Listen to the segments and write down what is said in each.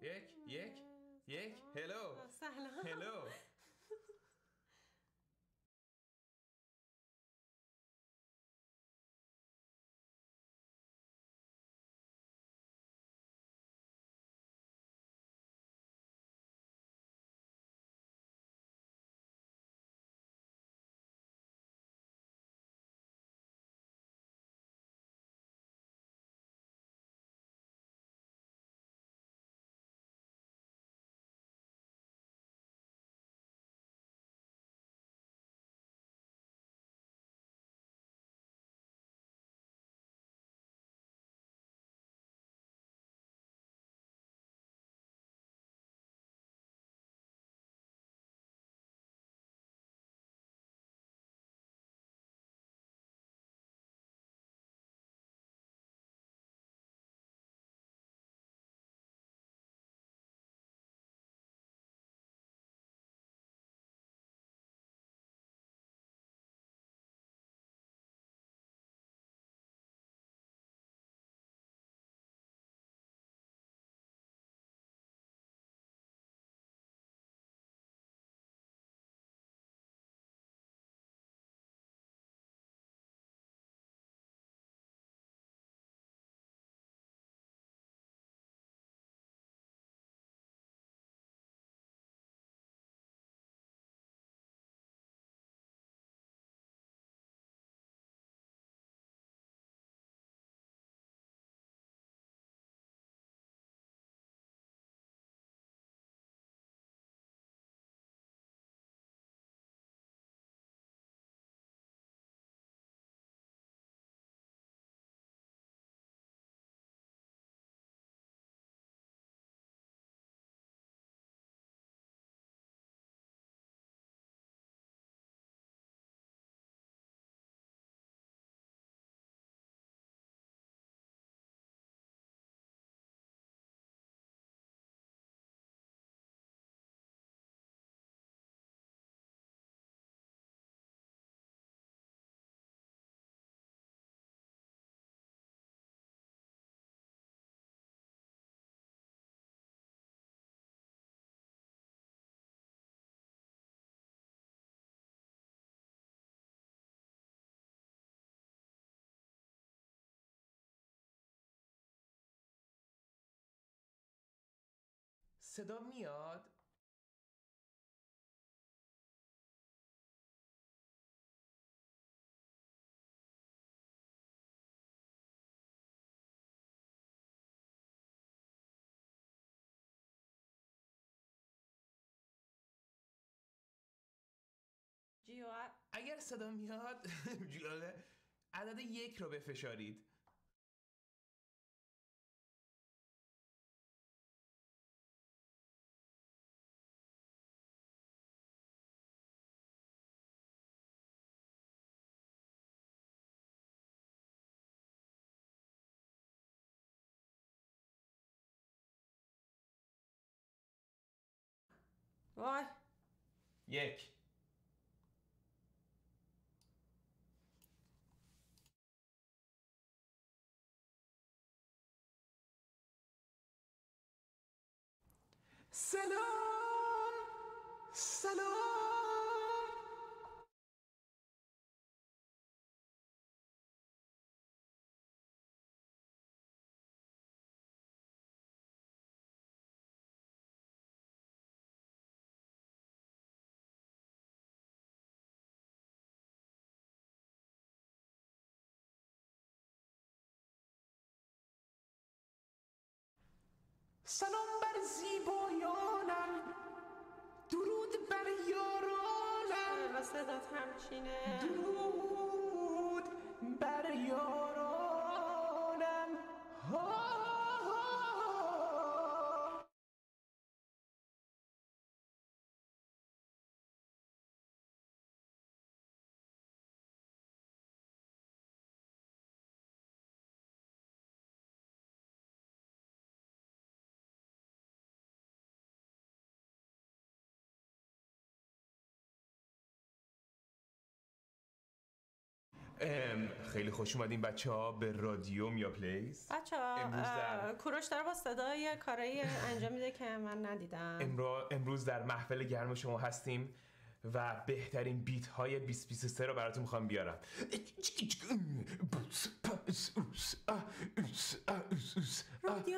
یک هلو سلام. هلو. صدا میاد؟ اگر صدا میاد عدد 1 رو بفشارید. وای 1. سلام سلام بر زیبایانم، درود بر یارانم، صدات همچینه. درود بر یارانم. ها خیلی خوش اومدین بچه‌ها به رادیو میا پلیس. بچه‌ها کوروش داره با صدای کارایی انجام میده که من ندیدم. امروز در محفل گرم شما هستیم و بهترین بیت های 2023 رو براتون میخوام بیارم. رادیو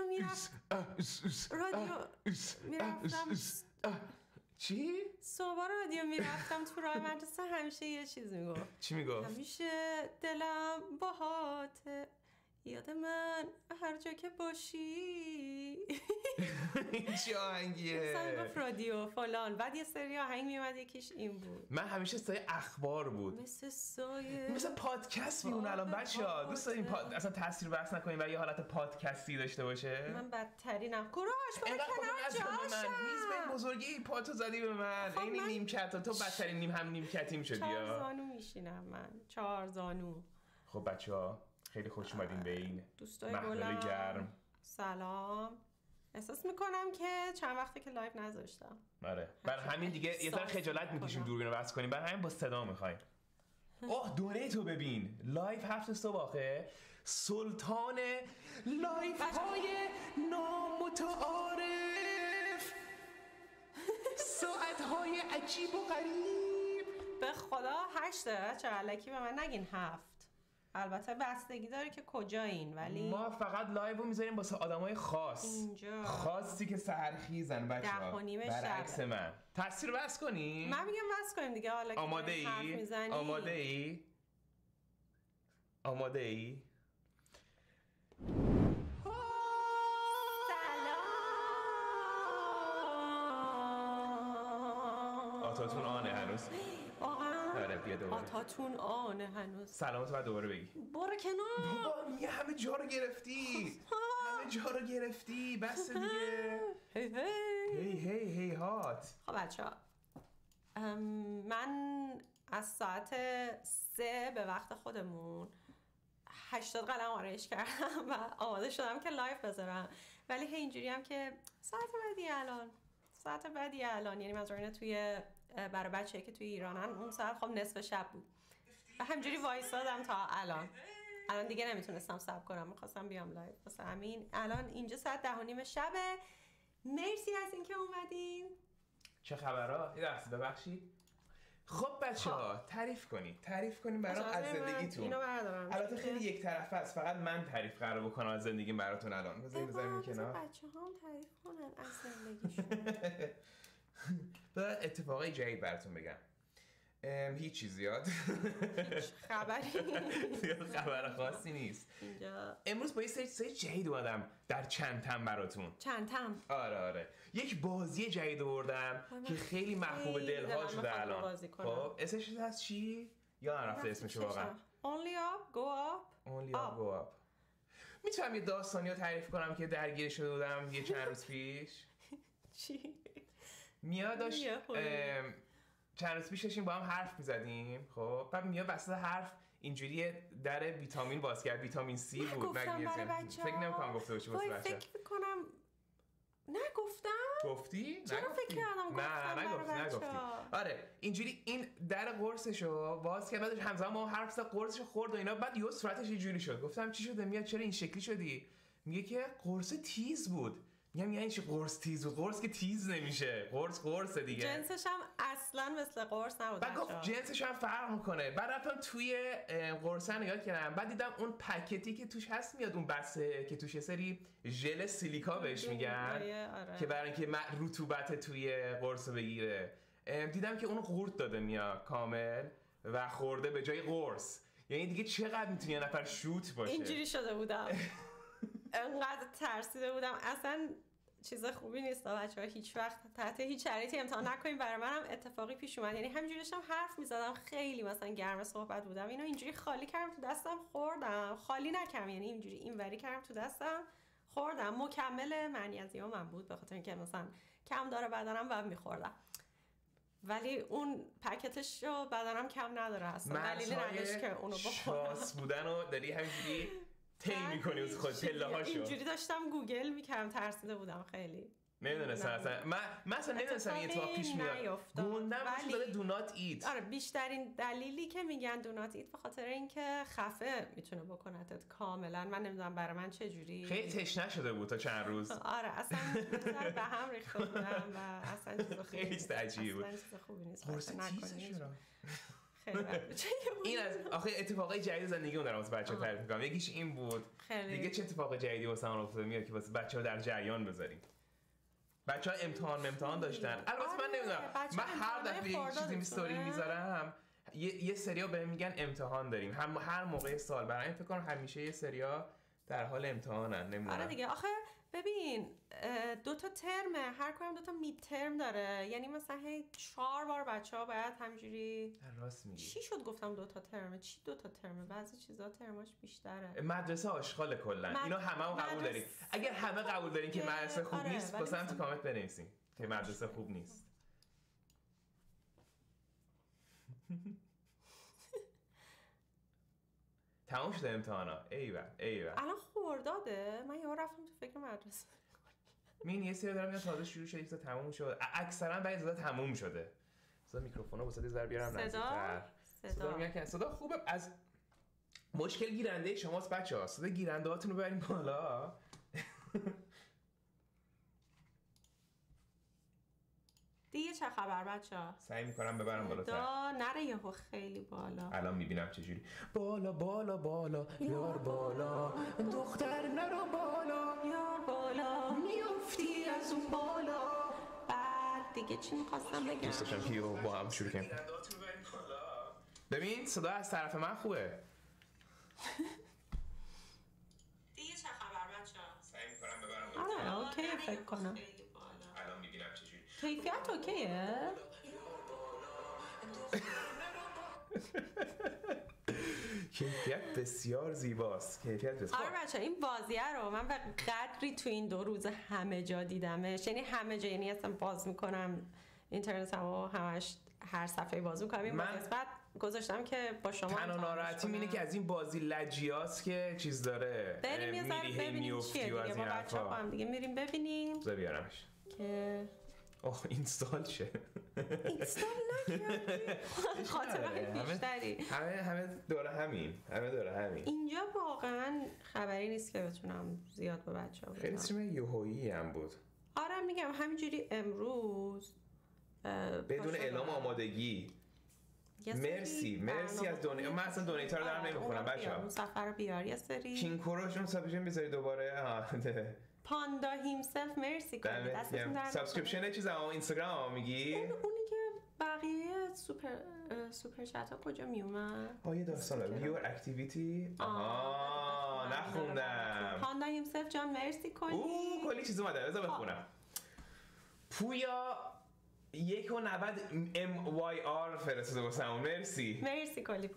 میرفتم چی؟ صبح رادیو میرفتم تو راه مدرسه همیشه یه چیز میگفت. چی میگفت؟ همیشه دلم باهاته یاد من هر جا که باشی. چی آهنگیه؟ مثلا میگفت رادیو فلان، بعد یه سری آهنگ میومد یکیش این بود. من همیشه سایه اخبار بود، مثل پادکست میمونه. الان بچه‌ها دوست داریم اصلا تاثیر بحث نکنیم و یه حالت پادکستی داشته باشه. من بدترینم. کوروش برو کنار جاشم. نیز به بزرگی پاتو زدی به من. این نیمکت تو بدترین نیمکتیم شدی. 4 زانو میشینم من، 4 زانو. خب بچه‌ها خیلی خوش اومدین به این دوستای گلم. سلام. احساس میکنم که چند وقته که لایو نذاشتم. آره برای همین دیگه یه ذره خجالت میکشیم دوربین رو بس کنیم، برای همین با صدا میخوایم. دونیتو ببین لایو 7 صبح آخه سلطان لایو های نامتعارف، ساعت های عجیب و غریب. به خدا 8 چه الکی به من نگین 7. البته بستگی داره که کجایین، ولی ما فقط لایو رو میذاریم واسه آدمای خاص اینجا خاصی که سهرخیزن بچه‌ها. 10:30 برعکس من تاثیر بس کنیم. من میگم بس کنیم دیگه. حالا آماده ای؟ آتاتون آنه هنوز. آره بیا دوباره. آتاتون آنه هنوز. سلامت بعد دوباره بگی. برو کنار. بابا میگه همه جا رو گرفتی. بس دیگه. هی هات. خب بچه‌ها من از ساعت 3 به وقت خودمون 80 قلم آرایش کردم و آماده شدم که لایو بذارم، ولی هی اینجوری هم که ساعت بعدی الان یعنی منظور توی برای بچه‌ای که توی ایرانن اون ساعت خب نصف شب بود و همجوری وایسادم تا الان دیگه نمیتونستم صبر کنم، میخواستم بیام لایو. واسه همین الان اینجا ساعت 10:30 شبه. مرسی از اینکه اومدین. چه خبرها؟ یه لحظه ببخشید. خب بچه‌ها تعریف کنین برام از زندگیتون. البته خیلی یک طرفه است، فقط من تعریف قرار بکنم از زندگیم براتون. الان بذاریم کنار بچه‌ها هم تعریف کنن از زندگیشون. بعد اتفاقای جدید براتون بگم. هیچ چیز زیاد خبر خاصی نیست اینجا. امروز با یه سری جدید اومدم در چند تم براتون. چند تم؟ آره یک بازی جدید آوردم که خیلی محبوب دلها شده الان. خب اسمش هست چی؟ یا نرفته اسمش واقعا؟ Only up go up. میتونم یه داستانی رو تعریف کنم که درگیر شده بودم یه چند روز پیش. چی؟ میا داشت چند روز پیش داشتیم با هم حرف میزدیم. خب بعد میا وسط حرف اینجوری در ویتامین باز کرد. ویتامین C بود. فکر نمی‌کنم گفته باشی واسه بچه‌ها. فکر می‌کنم نگفتم. گفتی؟ چرا فکر کردم گفتم؟ نگفتی. آره اینجوری این در قرصشو باز کرد، بعدش همزمان ما حرف زد، قرصشو خورد و اینا. بعد یهو صورتش اینجوری شد. گفتم چی شده میا، چرا این شکلی شدی؟ میگه که قرص تیز بود. میگم یعنی چی قرص تیز بود؟ قرص که تیز نمیشه. قرص دیگه. جنسش هم اصلا مثل قرص نبود. بعد گفت جنسش هم فرق میکنه. بعد رفتم توی قرصن رو یاد کردم. بعد دیدم اون پکتی که توش هست میاد اون بسته که توش یه سری ژل سیلیکا بهش میگن که برای اینکه رطوبت توی قرص بگیره. دیدم که اون قورت داده میا کامل و خورده به جای قرص. یعنی دیگه چقدر میتونه یه نفر شوت باشه. اینجوری شده بودم. انقدر ترسیده بودم. اصلا چیز خوبی نیست بچه‌ها. هیچ وقت تحت هیچ شرایطی امتحان نکنیم. برای منم اتفاقی پیش اومد. یعنی همینجوری داشتم حرف می‌زدم، خیلی مثلا گرم صحبت بودم، اینو اینجوری خالی کردم تو دستم خوردم. خالی نکردم، یعنی اینجوری اینوری کردم تو دستم خوردم. مکمل معنیزیام من بود به خاطر اینکه مثلا کم داره بدنم و می‌خوردم. ولی اون پکتش رو بدنم کم نداره اصلا. دلیلی نداشت که اونو بخورم. شاس بودنو داری همینجوری طی می‌کنی از خود پله‌هاشو. اینجوری داشتم گوگل می‌کردم، ترسیده بودم خیلی. نمیدونستم اصلا من اصلا نمیدونستم این اتفاق پیش میاد. گوندم روش داره دو نات ایت. آره بیشترین دلیلی که میگن دو نات ایت به خاطر اینکه خفه میتونه بکنتت کاملا. من نمیدونم برای من چه جوری خیلی تشنه شده بود تا چند روز. آره اصلا به هم ریخته بودم و اصلا چیز خوبی خیلی عجیبی بود. اصلا چیز خوبی نیست. قرص تیزه چرا؟ این از آخه اتفاقای جدید زندگیمون دارم واسه بچه‌ها تعریف می‌کنم. یکیش این بود. دیگه چه اتفاق جدیدی واسه من افتاده میاد که واسه بچه‌ها در جریان بذاریم. بچه‌ها امتحان داشتن. البته من نمیدونم. من هر دفعه یه چیزی استوری میذارم یه سریا بهم میگن امتحان داریم. هر موقع سال برای فکر کنم همیشه یه سریا در حال امتحانن. نمیدونم. آره دیگه آخه ببین 2 تا ترمه، هر کدوم 2 تا مید ترم داره. یعنی مثلا 4 بار بچه‌ها باید همینجوری. راست میگی. چی شد گفتم 2 تا ترمه؟ چی 2 تا ترمه؟ بعضی چیزا ترماش بیشتره. مدرسه آشغال کلا. اینا هممون قبول داریم. اگر همه قبول دارین که مدرسه خوب نیست، واسه هم تو کامنت بنویسین که مدرسه خوب نیست. تمام شده امتحانا. ایول. الان خرداده. من یهو رفتم تو فکر مدرسه. من یه سری دارم تازه شروع شده، یه تموم شده. اکثرا بعضی وقتا تموم شده. مثلا میکروفونو واسه ذره بیارم نزدیک‌تر. صدا خوبه. از مشکل گیرنده شماست بچه‌ها. صدا گیرنده هاتون رو ببرین بالا. دیگه چه خبر بچه‌ها؟ سعی می‌کنم ببرم بالاتر. نره یهو خیلی بالا. الان می‌بینم چجوری. بالا یار بالا، دختر نرو بالا یار بالا، میافتی از اون بالا. بعد دیگه چی می‌خواستم بگم؟ دوست داشتم که با هم شروع کنیم. ببین صدا از طرف من خوبه. دیگه چه خبر بچه‌ها؟ سعی می‌کنم ببرم آره اوکی فکر کنم. الان می‌بینم چجوری. کیفیت اوکیه؟ کیفیت بسیار زیباست. کیفیت بسیار. آره بچه این بازیه رو من به قدری تو این 2 روز همه جا دیدمش. یعنی همه جا، یعنی اصلا باز میکنم اینترنتمو همش هر صفحه باز میکنم این بازی. بعد گذاشتم که با شما تنها ناراحتیم اینه که از این بازی لجیاست که چیز داره. بریم یه ذره ببینیم چیه دیگه. با بچه‌ها با هم دیگه میریم ببینیم. بذار بیارمش که اینستال شه. اینستال نکردی؟ خاطره بیشتری. همه داره همین. اینجا واقعا خبری نیست که بتونم زیاد به بچه‌ها بگم. خیلی چیز یهویی هم بود. آره میگم همینجوری امروز بدون اعلام آمادگی. مرسی از دونیت. من اصلا دونیتا رو دارم نمیخونم بچه‌ها. اون سفر رو بیار یه سری. کینگ کوروشون سابسکریپشن بذاری دوباره. پاندا هیمسلف مرسی کنید. دستتون در سابسکریپشن چیز اینستاگرام میگی؟ اونی که بقیه سوپر چت ها کجا میومد؟ یه داستانه ویور اکتیویتی. نخوندم. پاندا هیمسلف جان مرسی کنید. کلی چیز اومده. بذار بخونم. پویا 1.90 MYR فرستاده واسمون. مرسی کلی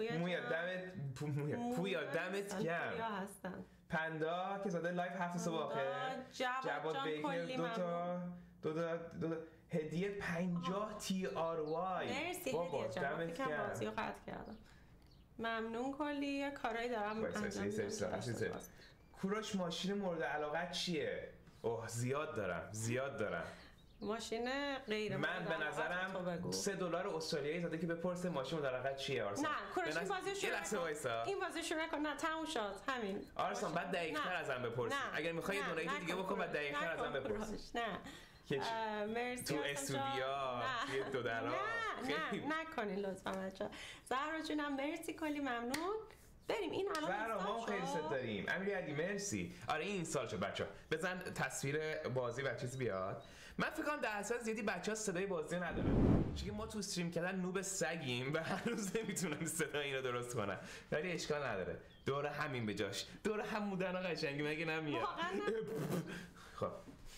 پویا دمت گرم. پویا هستن. پندا که زاده لایف 7 صبح جواد بیکر دو تا هدیه 50 TRY. مرسی هدیه جان. فکرم بازی رو قطع کردم. ممنون کلی. کارایی دارم انجام میدم. کوروش ماشین مورد علاقه چیه؟ زیاد دارم. ماشین غیر من به نظرم $3 استرالیایی زده که بپرسه ماشین مورد علاقه چیه. نه کوروش این بازی شروع نکن. نه تموم شد همین. آرسان بعد دقیق‌تر ازم بپرس. اگر می‌خوای یه دونیت دیگه بکن بعد دقیق‌تر ازم بپرس. نه مرسی تو استودیا $2. نکنین لطفا بچه‌ها. زهرا جونم مرسی کلی ممنون. بریم این الان زهرا ما خیلی ست داریم. امیری علی مرسی. آره این اینستال شد بچه‌ها. بزن تصویر بازی و چیز بیاد. من فکر کنم در اصل زیادی بچه‌ها صدای بازی ندارن. چون ما تو استریم کردن نوب سگیم و هنوز نمیتونن صدای اینو درست کنن. ولی اشکال نداره. دور همین بجاش. دور هم بودن قشنگی مگه نمیاد. خب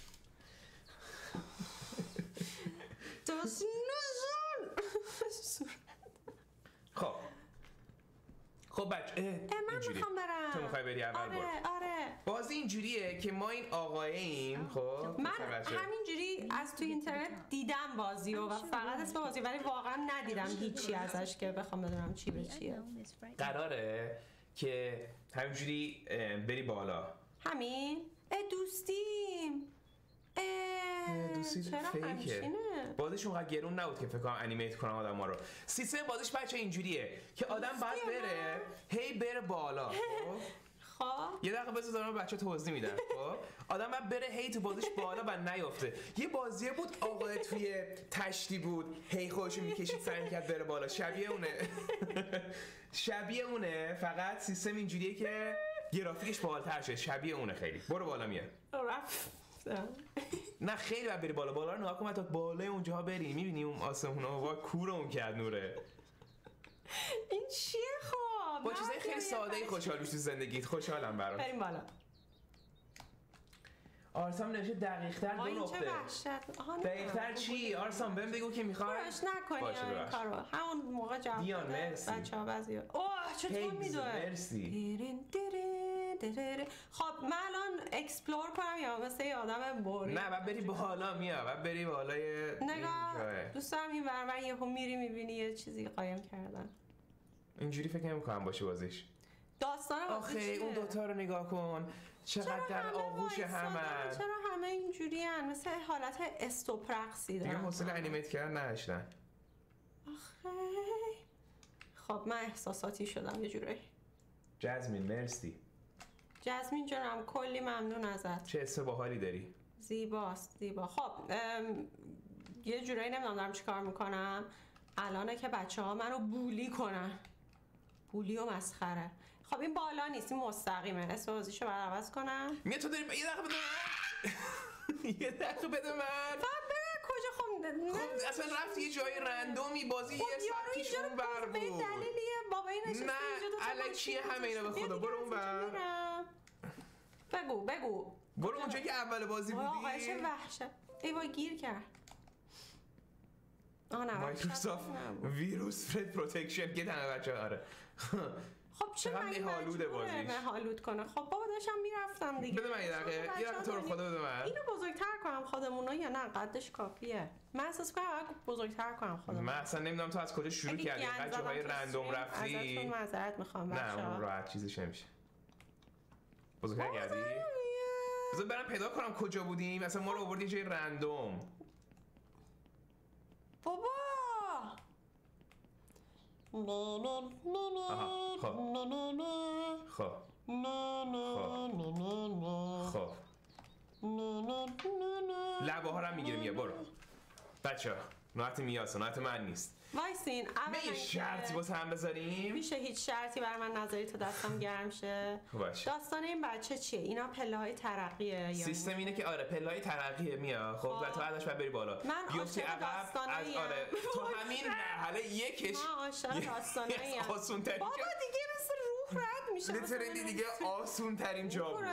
خب بچه من میخوام برم. تو میخوای بری اول؟ آره بازی اینجوریه که ما این آقاییم. خب من همینجوری از تو اینترنت دیدم بازی و فقط اسم بازی، ولی واقعا ندیدم هیچی ازش که بخوام بدونم چی به چیه. قراره که همینجوری بری بالا. همین دوستیم دوستی فیکه. بازیش اونقدر گرون نبود که فکر کنم انیمیت کنم آدم‌ها رو. سیستم بازیش بچه اینجوریه که آدم باید بره هی بره بالا. خب یه دقیقه بذار دارم بچه توضیح میدم. خب آدم باید بره هی تو بازیش بالا و نیافته. یه بازیه بود آقا توی تشتی بود هی خودشو میکشید سعی کرد بره بالا. شبیه اونه فقط سیستم اینجوریه که گرافیکش باحال‌تر شه. شبیه اونه خیلی. برو بالا میاد. نه خیلی باید بری بالا رو نگاه کن تا بالای اونجاها بری میبینی اون آسمونا وا کورم کرد نوره. این چیه خب؟ با چیزای خیلی ساده‌ای خوشحال میشی تو زندگیت. خوشحالم برات. بریم بالا. آرسام نمیشه دقیق‌تر دو نقطه. دقیق‌تر چی؟ آرسام بهم بگو که میخوای. باش نکنی این کارو. همون موقع جواب دیان مرسی. بچه‌ها بعضیا. اوه چطور میدونه؟ مرسی. خب من الان اکسپلور کنم یا مثل یه آدم بوری؟ نه بعد بری بالا میاد. بعد بری بالای نگاه دوست دارم این ورور یهو میری میبینی یه چیزی قایم کردن. اینجوری فکر نمی‌کنم باشه بازیش. داستان آخه اون دوتا رو نگاه کن چقدر در آغوش همه. چرا همه اینجوری هن؟ مثل حالت استوپ رقصی دارن. دیگه حوصله انیمیت کردن نداشتن. آخه خب من احساساتی شدم یه جورایی. جزمین مرسی. جزمین جانم کلی ممنون ازت. چه حس باحالی داری. زیباست زیبا. خب یه جورایی نمیدونم دارم چی کار میکنم. الانه که بچه ها منو بولی کنن. بولی و مسخره. خب این بالا نیست این مستقیمه. اسم بازیشو باید عوض کنم. میگه تو داری یه دقیقه بده من. یه دقیقه بده من. فقط بره کجا خب اصلا رفت یه جای رندومی بازی یه ساعت پیش اون بر بود. به دلیلیه بابایی نشسته نه الکیه همه اینا به خدا. برو اون بر. بگو برو اونجا که اول بازی بودی. آقا چه وحشت. ای وای گیر کرد. مایکروسافت ویروس فرد پروتکشن که همه بچه آره. خب چه مهالوده بازیش. مهالود کنه. خب بابا داشتم میرفتم دیگه. بده من یه دقیقه تو رو خدا بده من. اینو بزرگتر کنم خودمونو یا نه قدش کافیه؟ من احساس کنم بزرگتر کنم خودمون. من اصلا نمیدونم تو از کجا شروع کردی. اینقدر جاهای رندوم رفتی. ازتون معذرت میخوام بچه‌ها. نه اون راحت چیزیش نمیشه. بزرگتر کردی؟ بذار برم پیدا کنم کجا بودیم. مثلا ما رو آوردی جای رندوم. بابا خب لبه ها رو هم میگیره میگه برو بچه ها نوعت میاسه نوعت من نیست. وایسین اولا یه شرطی باز هم بذاریم. میشه هیچ شرطی بر من نذاری تا دستم گرم شه. داستان این بچه چیه؟ اینا پله های ترقیه. سیستم اینه که آره پله های ترقیه میاد. خب و تو ازش باید بری بالا. بیفتی عقب از آره تو همین مرحله یکش آسون ترین بابا دیگه مثل روح رد میشه. لیترالی دیگه آسون ترین جا بود.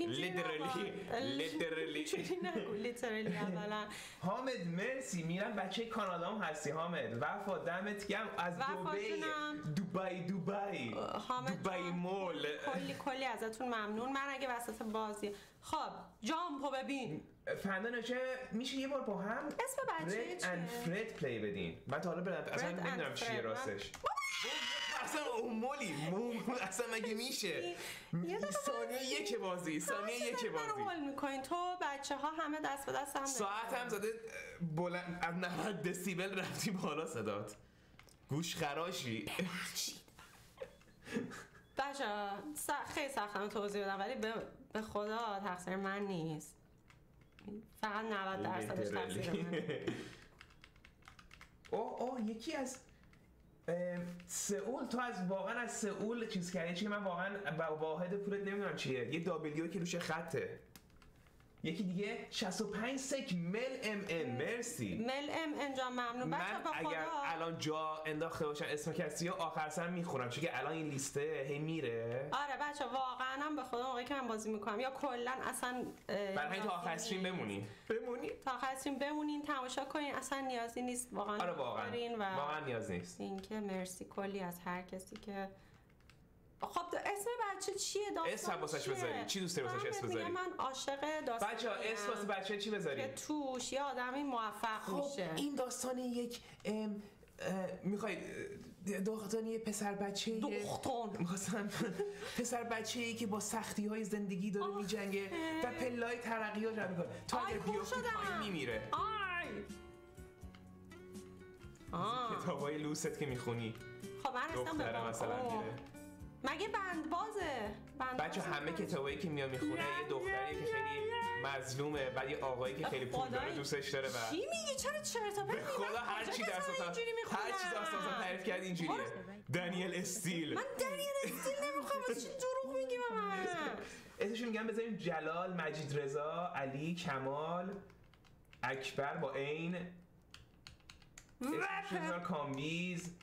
لیترالی لیترالی اولا. حامد مرسی. میرم بچه کانادا هم هستی حامد. وفا دمت گرم از دبی مول. کلی ازتون ممنون. من اگه وسط بازی خب جامپو ببین فندانشه میشه یه بار با هم اسم بچه چیه؟ فرد پلی بدین. من تا حالا برم اصلا نمیدونم چیه راستش. اصلا مولی اصلا مگه میشه؟ ثانیه یک بازی من هول میکنین تو بچه ها همه دست به دست هم ساعت هم زده بلند از 90 دسیبل رفتی بالا صدات گوش خراشی. بچه خیلی سختم توضیح بدم ولی به خدا تقصیر من نیست. فقط 90% تقصیر من. اوه یکی از سئول. تو از واقعا از سئول چیز کردی. چیه من واقعا واحد پولت نمیدونم چیه. یه دابلیو که روش خطه. یکی دیگه 65 سک مل ام ان. مرسی مل ام ان جان ممنون. من اگر الان جا انداخته باشم اسم کسی رو آخر سر میخونم چون که الان این لیسته هی میره. آره بچه واقعا هم به خدا موقعی که من بازی میکنم یا کلا اصلا برای همین تا آخر استریم بمونین تا آخر استریم بمونین تماشا کنین. اصلا نیازی نیست واقعا. آره واقعا نیاز نیست. اینکه مرسی کلی از هر کسی که خب اسم بچه چیه؟ اسم واسش بذاری. چی دوست داری واسش اسم بذاری؟ من عاشق داستان بچه‌ها اسم واسه بچه چی بذاری؟ که توش یه آدمی موفق میشه. این داستان یک میخواید دختان یه پسر بچه‌ای میخواستم پسر بچه‌ای که با سختی‌های زندگی داره میجنگه و پله‌های ترقی ها جمع میکنه تا اگر بیفتی پایین میمیره. کتابای لوست که میخونی خب من رسیدم به مثلا میره. مگه بند بچه همه کتابایی که میاد میخونه یه دختری که خیلی مظلومه، بعد یه آقایی که خیلی پول داره دوستش داره. و چی میگی؟ چرا چرت و پرت میگی؟ خدا هر چی داستان تعریف کردی اینجوریه. دنیل استیل. من دنیل استیل نمیخوام. چی دروغ میگی به من؟ اسمشو میگم بذاریم جلال، مجید رضا، علی، کمال، اکبر با عین، اسمشو کامبیز،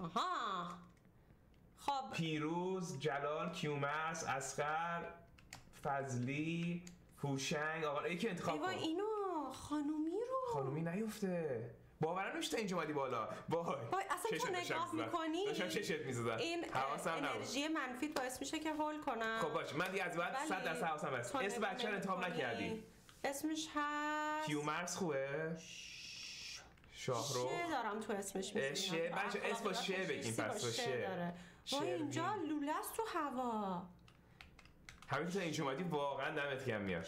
خب پیروز، جلال، کیومرث، اصغر، فضلی، هوشنگ. آقا یکی انتخاب کن. اینو خانومی نیفته. باورم نمیشه تا اینجا اومدی بالا. وای اصلا تو نگاه میکنی داشتم چشت میزدم. این انرژی منفی باعث میشه که هول کنم. خب باشه من دیگه از بعد 100% حواسم هست. اسم بچه رو انتخاب نکردی. اسمش هست کیومرث خوبه؟ شاهرخ شه دارم تو اسمش میزنم. شه بچه اسم با شه بگیم. پس با شه وای اینجا لوله است تو هوا. همین که تا اینجا اومدی واقعا دمت گرم. میاد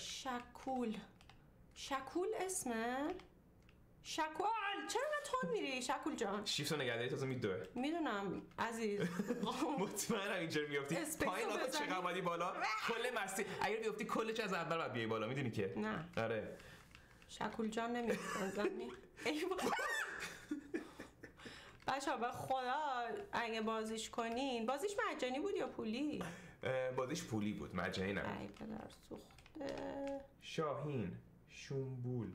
شکول اسمه؟ شکول چرا من تون میری شکول جان؟ شیفت رو نگهداری تازه میدوه. میدونم عزیز. مطمئنم اینجا میافتی پایین. آقا چقدر اومدی بالا کل مستی. اگر بیافتی کلش از اول باید بیای بالا. میدونی که نه آره شکول جان نمیدونم. بچه‌ها به خدا اگه بازیش کنین. بازیش مجانی بود یا پولی؟ بازیش پولی بود، مجانی نبود. ای پدر سوخته. شاهین شنبول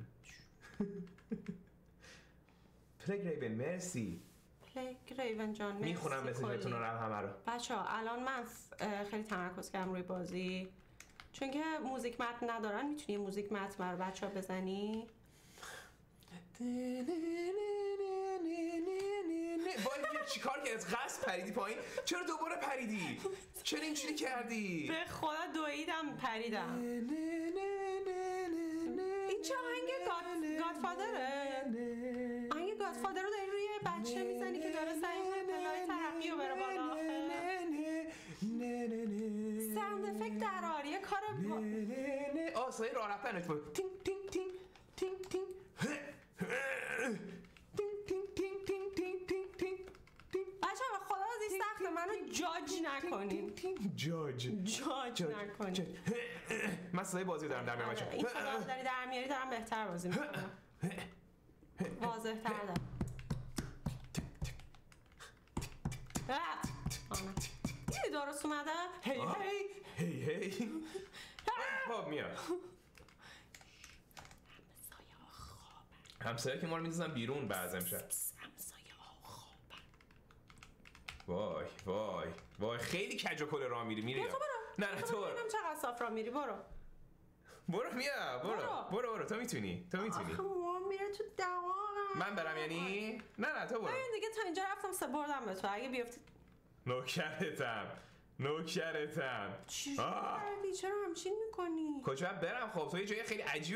پلگ ریون مرسی. پلگ ریون جان مرسی. میخونم مسیجتون رو همه رو. بچه‌ها الان من خیلی تمرکز کردم روی بازی چون که موزیک متن ندارن. میتونی موزیک متن برای بچه‌ها بزنی؟ وای چیکار کردی؟ از قصد پریدی پایین؟ چرا دوباره پریدی؟ چرا اینجوری کردی؟ به خدا دویدم پریدم. این چه آهنگ گادفادره؟ آهنگ گادفادر رو داری روی بچه میزنی که داره سعی کنه پله‌های ترقی رو بره بالا. ساوند افکت در آریه کار آسای راه رفتنش بود. تینگ تینگ تینگ تینگ تینگ بچه به خدا از این سخته. منو جاج نکنین. جاج نکنین. من صدای بازی دارم در میارم. این صدا داری در میاری دارم بهتر بازی میکنم. واضح تر دارم. دیدی درست اومده؟ هی خب میاد. همسایه که ما رو می‌ذارن بیرون بعد امشب. همسایه ها خوابن. وای خیلی کج و کل راه میری. برو. نه تو ببینم چقدر صاف راه میری. برو تو میتونی. آخه ما میره تو دماغم. من برم یعنی؟ نه تو برو. ببین دیگه تا اینجا رفتم سپردم به تو. اگه بیفتی نوکرتم. چی کردی؟ چرا همچین میکنی؟ کجا برم؟ خب تو یه جای خیلی عجیبه.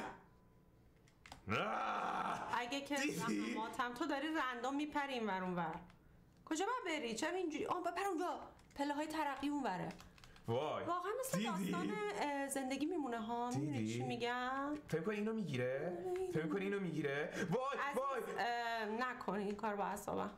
اگه که زحماتم تو داری رندوم میپری این ور اون ور. کجا باید بری؟ چرا اینجوری؟ بپر اونجا. پله های ترقی اون وره. وای واقعا مثل داستان زندگی میمونه ها. میدونی چی میگم؟ فکر کنی اینو میگیره؟ وای نکن این کار با اعصابم.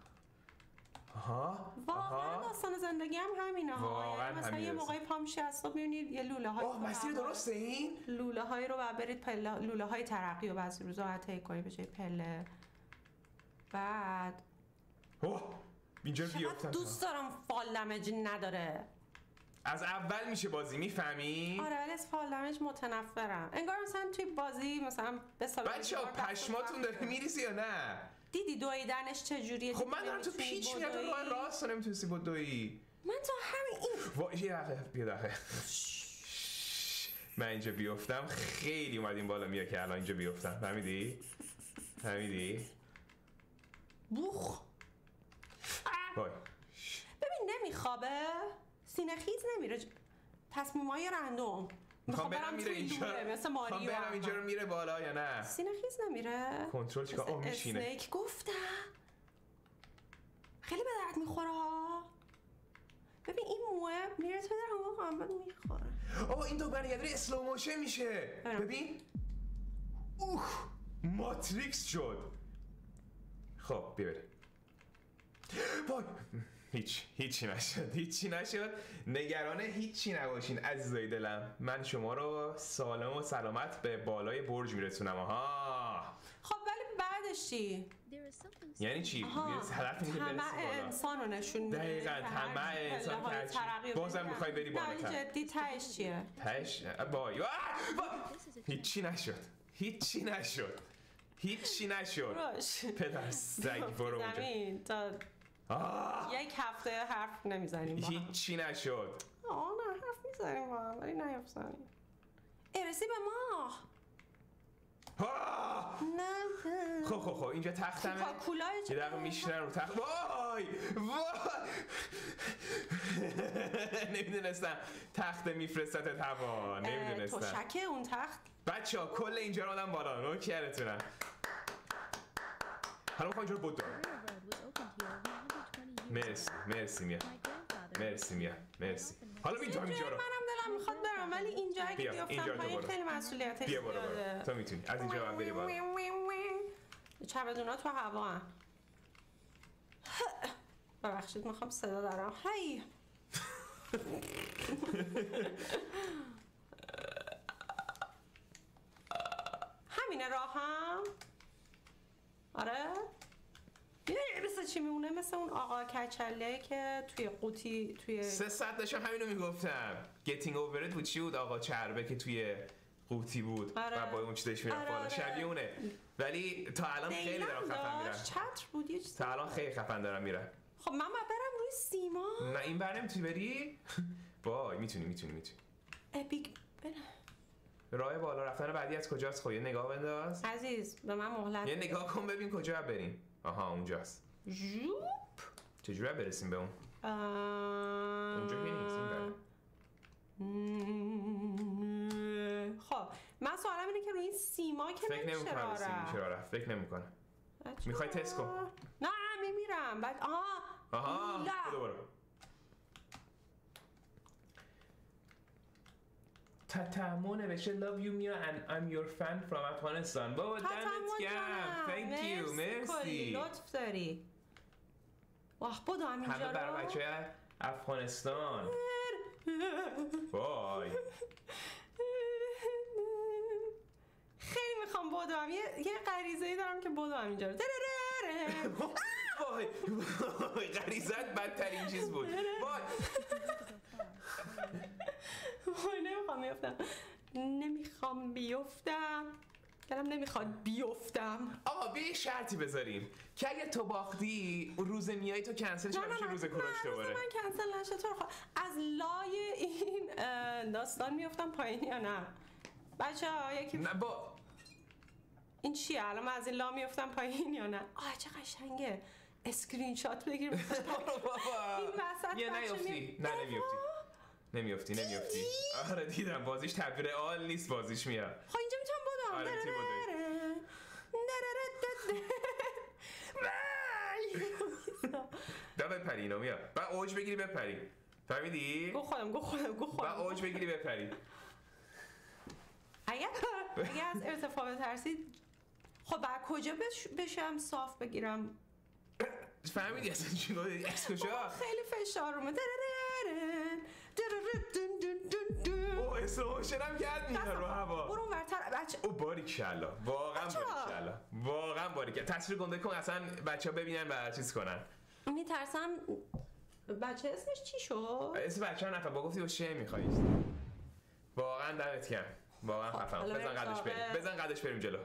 واقعا داستان زندگی هم همینه ها. یعنی مثلا یه موقعی پا میشه از صبح میبینید یه لوله های مسیر درسته این؟ لوله های رو برید لوله های ترقی و بعضی روزا باید طی کنی به جای پله. بعد اینجا بیافتم. دوست دارم فال دمج نداره. از اول میشه بازی میفهمی؟ آره ولی از فال دمج متنفرم. انگار مثلا توی بازی مثلا بچه‌ها پشماتون داره میریزی یا نه؟ دیدی دویدنش چجوریه؟ خب من دارم تو پیچ میاد تو راه راست نمیتونستی با دویی. من تا همین یه دقیقه من اینجا بیافتم خیلی اومدیم بالا میاد که الان اینجا بیافتم. فهمیدی؟ بوخ وای ببین نمیخوابه. سینه خیز نمیره. تصمیمای رندوم. میخوام برم میره اینجا. مثل ماریو. میخوام برم اینجا رو میره بالا یا نه؟ سینه خیز نمیره. کنترل چیکار؟ میشینه. اسنیک گفتم. خیلی به درد میخوره ها. ببین این موه میره تو در همه قنبت میخوره. آه این دکمه داره اسلو موشن میشه. ببین ماتریکس شد. خب بیاره. وای هیچی نشد. نگران هیچی نباشین عزیزای دلم. من شما رو سالم و سلامت به بالای برج میرسونم. آها. خب ولی بعدش چی؟ یعنی چی؟ هدف اینه که برسی بالا. انسان رو نشون میده. دقیقاً طمع انسان که بازم میخوای بری بالاتر. جدی تهش چیه؟ تهش وای هیچی نشد. پدر سگ برو اونجا. زمین تا یک هفته حرف نمیزنیم با هم. هیچی نشد. نه حرف میزنیم با هم ولی نیفزنیم. ارسی به ما. نه خب اینجا تختمه. یه دقیقه میشنن رو تخت. وای نمیدونستم تخت میفرستت هوا. نمیدونستم. تو شکه اون تخت. بچه ها کل اینجا رو آدم بالا. نوکرتونم. حالا میخوام اینجا رو بود دارم. مرسی میا. حالا میتونم اینجا رو. منم دلم میخواد برم ولی اینجا اگه بیافتم پایین خیلی مسئولیتش زیاده. تو میتونی از اینجا هم بری بالا. چمدونا تو هوا هم. ببخشید میخوام صدا دارم. هی همینه راهم. آره مثل چی میمونه؟ مثل اون آقا کچله که توی قوطی توی 300 داشتم همینو میگفتم. Getting over it بود چی بود آقا چربه که توی قوطی بود و با اون چیزش میرفت بالا. شبیه اونه ولی تا الان خیلی دارم خفن میرم. چتر بود یه چیز. تا الان خیلی خفن دارم میرم. خب من برم روی سیما. نه این بر نمیتونی بری. وای میتونی. اپیک برم. راه بالا رفتن بعدی از کجاست؟ خب یه نگاه بنداز عزیز به من مهلت. یه نگاه کن ببین کجا بریم. آها اونجاست. ژوپ. چجوری برسیم به اون؟ اونجا که نیست. خب من سوالم اینه که روی این سیما که فکر نمی‌کنم فکر نمی‌کنم. میخوای تست کن؟ نه میمیرم. بعد آها برو. تتمو نوشته love you Mia and I'm your fan from Afghanistan. بابا دمت گرم. Thank you. مرسی. لطف داری. واه بدو همینجا رو. همه برای بچه‌های افغانستان. وای. خیلی میخوام بدوم. یه غریزه‌ای دارم که بدوم اینجا رو. وای غریزت بدترین چیز بود. وای نمیخوام بیفتم. دلم نمیخواد بیفتم. آقا بیا شرطی بذاریم که اگه تو باختی روز میای تو کنسل شه میشه روز کوروش دوباره. من کنسل نشه تو از لای این داستان میافتم پایین یا نه بچه‌ها؟ یکی نه با این چیه الان من از این لا میافتم پایین یا نه؟ چه قشنگه. اسکرین شات بگیر. این وسط نمیافتی. آره دیدم بازیش تعبیر رئال نیست بازیش میاد. خب اینجا میتونم بدم. آره دا بپری اینو میاد. بعد اوج بگیری بپری. فهمیدی؟ گو خودم. بعد اوج بگیری بپری. اگه از ارتفاع بترسید خب بعد کجا بشم صاف بگیرم؟ فهمیدی اصلا چی گفتی؟ از کجا؟ خیلی فشار اومد. اوه اسلوموشن هم کرد میاد رو هوا. برو ورتر بچه. او باریکلا واقعا باریکلا. تصویر گنده کن اصلا بچه‌ها ببینن و چیز کنن. میترسم بچه اسمش چی شد؟ اسم بچه‌ها نفهم با گفتی چی می‌خوای. واقعا دمت گرم. واقعا خفم. بزن قدش بریم جلو.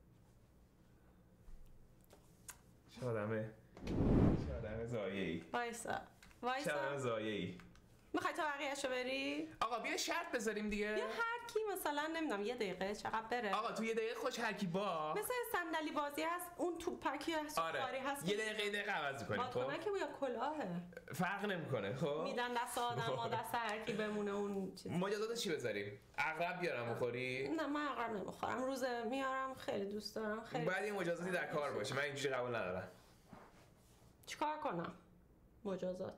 چه آدم زایه‌ای. وایسا چه آدم زایه‌ای. میخوای تا بقیه‌شو بری؟ آقا بیا شرط بذاریم دیگه. یا هر کی مثلا نمیدونم یه دقیقه چقدر بره. آقا تو یه دقیقه خوش هر کی با مثلا صندلی بازی هست اون توپکی هست. آره. هست یه دقیقه عوض می‌کنیم. خب که یا کلاهه فرق نمی‌کنه. خب میدن دست آدم‌ها دست هر کی بمونه اون چیز. مجازات چی بذاریم؟ عقرب بیارم بخوری؟ نه من عقرب نمیخورم. روزه میارم خیلی دوست دارم. خیلی بعد این مجازاتی در کار باشه. من اینجوری قبول ندارم. چیکار کنم؟ مجازات.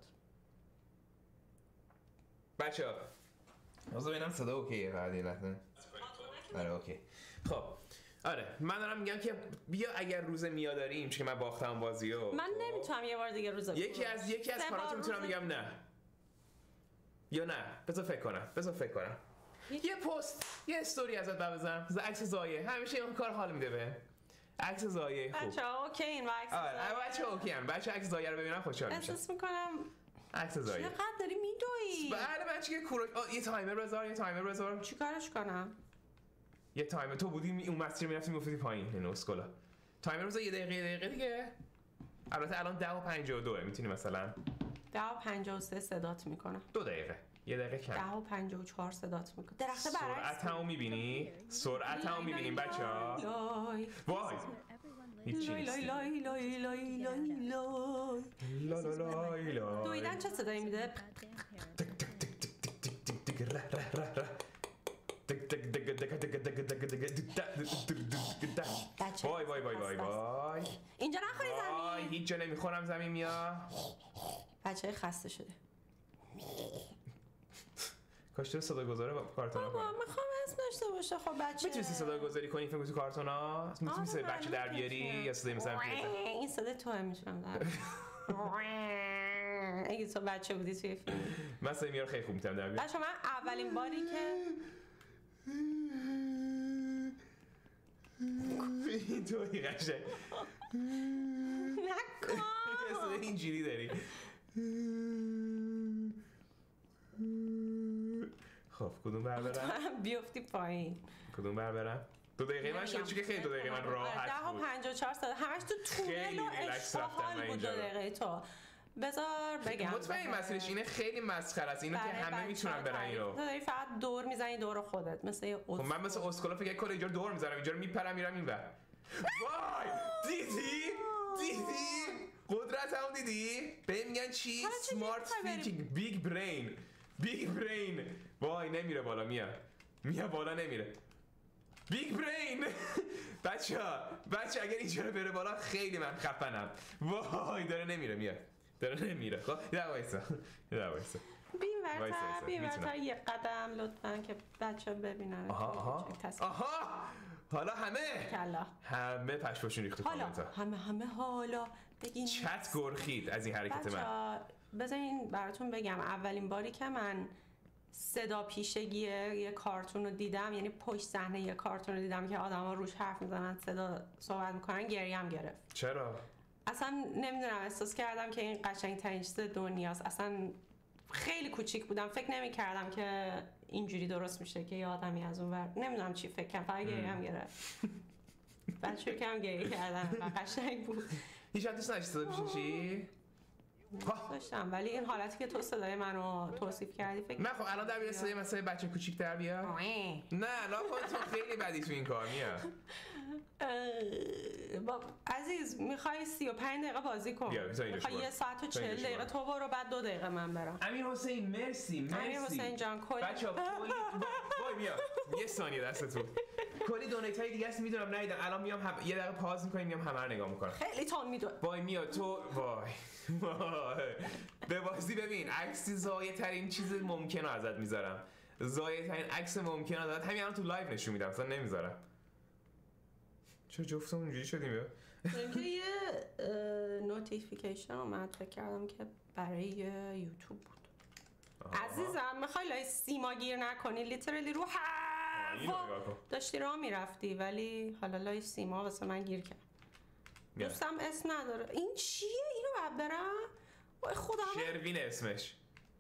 بچه‌ها واسه ببینم صدا اوکیه بعد یه لحظه. آره اوکی. خب آره من دارم میگم که بیا اگر روز میاداریم چون من باختم بازیو من نمیتونم یه بار دیگه روز یکی از کاراتو میتونم بگم نه یا نه. بذار فکر کنم یه پست یه استوری ازت بزنم عکس زایه همیشه اون کار حال میده به عکس زایه خوب. بچه‌ها اوکی این عکس آره بچه‌ها اوکی ان بچه عکس زایه رو ببینم خوشحال میشم. احساس میکنم عکس زایه چقدر داری میدوی. بله بچه که کوروش یه تایمر بذار چیکارش کنم؟ یه تایمر تو بودی اون مسیر میرفتی میافتادی پایین اینو اسکولا تایمر بذار یه دقیقه دیگه. البته الان 10:52 میتونی مثلا 10:53 صدات میکنم. 2 دقیقه یه دقیقه کم 10:54 صدات میکنم. درخت برعکس سرعتمو میبینی بچه‌ها. وای هیچی نیست. دویدن چه صدایی میده؟ وای اینجا نخوری زمین. هیچ جا نمیخورم زمین میا. بچه خسته شده. کاش تو صدا گذاره کارتونا بابا میخوام اسم داشته باشه. خب بچه میتونی صدا گذاری کنی فکر تو کارتونا میتونی صدا بچه در بیاری یا صدای مثلا این صدا تو هم میتونم در اگه تو بچه بودی توی فیلم من صدای میار خیلی خوب میتونم در بیاری. بچه من اولین باری که این توی قشنگ نکن صدای اینجوری داری. خب کدوم بر برم؟ بیفتی پایین. کدوم بر برم؟ 2 دقیقه من شد چون که خیلی 2 دقیقه من راحت بود. 10:54 صد همش تو تونل و اشتغال بود 2 دقیقه تو. بذار بگم مطمئن مسیرش اینه خیلی مسخره است اینو که همه میتونن برن اینو. تو داری فقط دور میزنی دور خودت مثل یه خب من مثل اسکولا فکر کنم اینجا دور میزنم اینجا رو میپرم میرم اینور. وای دیدی قدرت هم دیدی به میگن چی سمارت تینکینگ بیگ برین وای نمیره بالا میا بالا نمیره بیگ برین بچه اگر اینجا رو بره بالا خیلی من خفنم. وای داره نمیره خب یه وایسا بیم ورتر یه قدم لطفا که بچه ببینن. آها حالا همه پشماشون ریخت تو کامنت ها. همه حالا بگین چت گرخید از این حرکت من. بذارین براتون بگم اولین باری که من صدا پیشگی یه کارتون رو دیدم یعنی پشت صحنه یه کارتون رو دیدم که آدما روش حرف میزنن صدا صحبت میکنن گریم گرفت. چرا؟ اصلا نمیدونم احساس کردم که این قشنگ‌ترین چیز دنیاست. اصلا خیلی کوچیک بودم فکر نمی‌کردم که اینجوری درست میشه که یه آدمی از اون ور نمیدونم چی فکر کنم فقط گریم گرفت. بعد شروع کردم گریه کردن و قشنگ بود. هیچ وقت دوست نداشتی صدا پیشگی؟ داشتم ولی این حالتی که تو صدای منو توصیف کردی فکر نه خب الان در بیاد صدای مثلا بچه کوچیک در بیاد. نه تو خیلی بدی تو این کار میا. عزیز میخوای 35 دقیقه بازی کن میخوای 1 ساعت و 40 دقیقه تو برو بعد 2 دقیقه من برم. امیر حسین مرسی امیر حسین جان کلی بچه‌ها وای میا یه ثانیه دستتون کلی دونیت های دیگه است میدونم ندیدم الان میام یه دقیقه پاز میکنیم میام همه رو نگاه میکنم. خیلی تون میدون. وای میا تو وای به بازی ببین عکس زایه ترین چیز ممکنه ازت میذارم. زایه ترین عکس ممکنه ازت همین الان تو لایو نشون میدم اصلا نمیذارم. چرا جفتمون اینجوری شدیم یا؟ اینکه یه نوتیفیکیشن اومد فکر کردم که برای یوتیوب بود. عزیزم میخوای لای سیما گیر نکنی لیترلی رو هوا داشتی راه میرفتی ولی حالا لای سیما واسه من گیر کرد. دوستم اسم نداره. این چیه؟ اینو باید برم؟ وای خدا شروین اسمش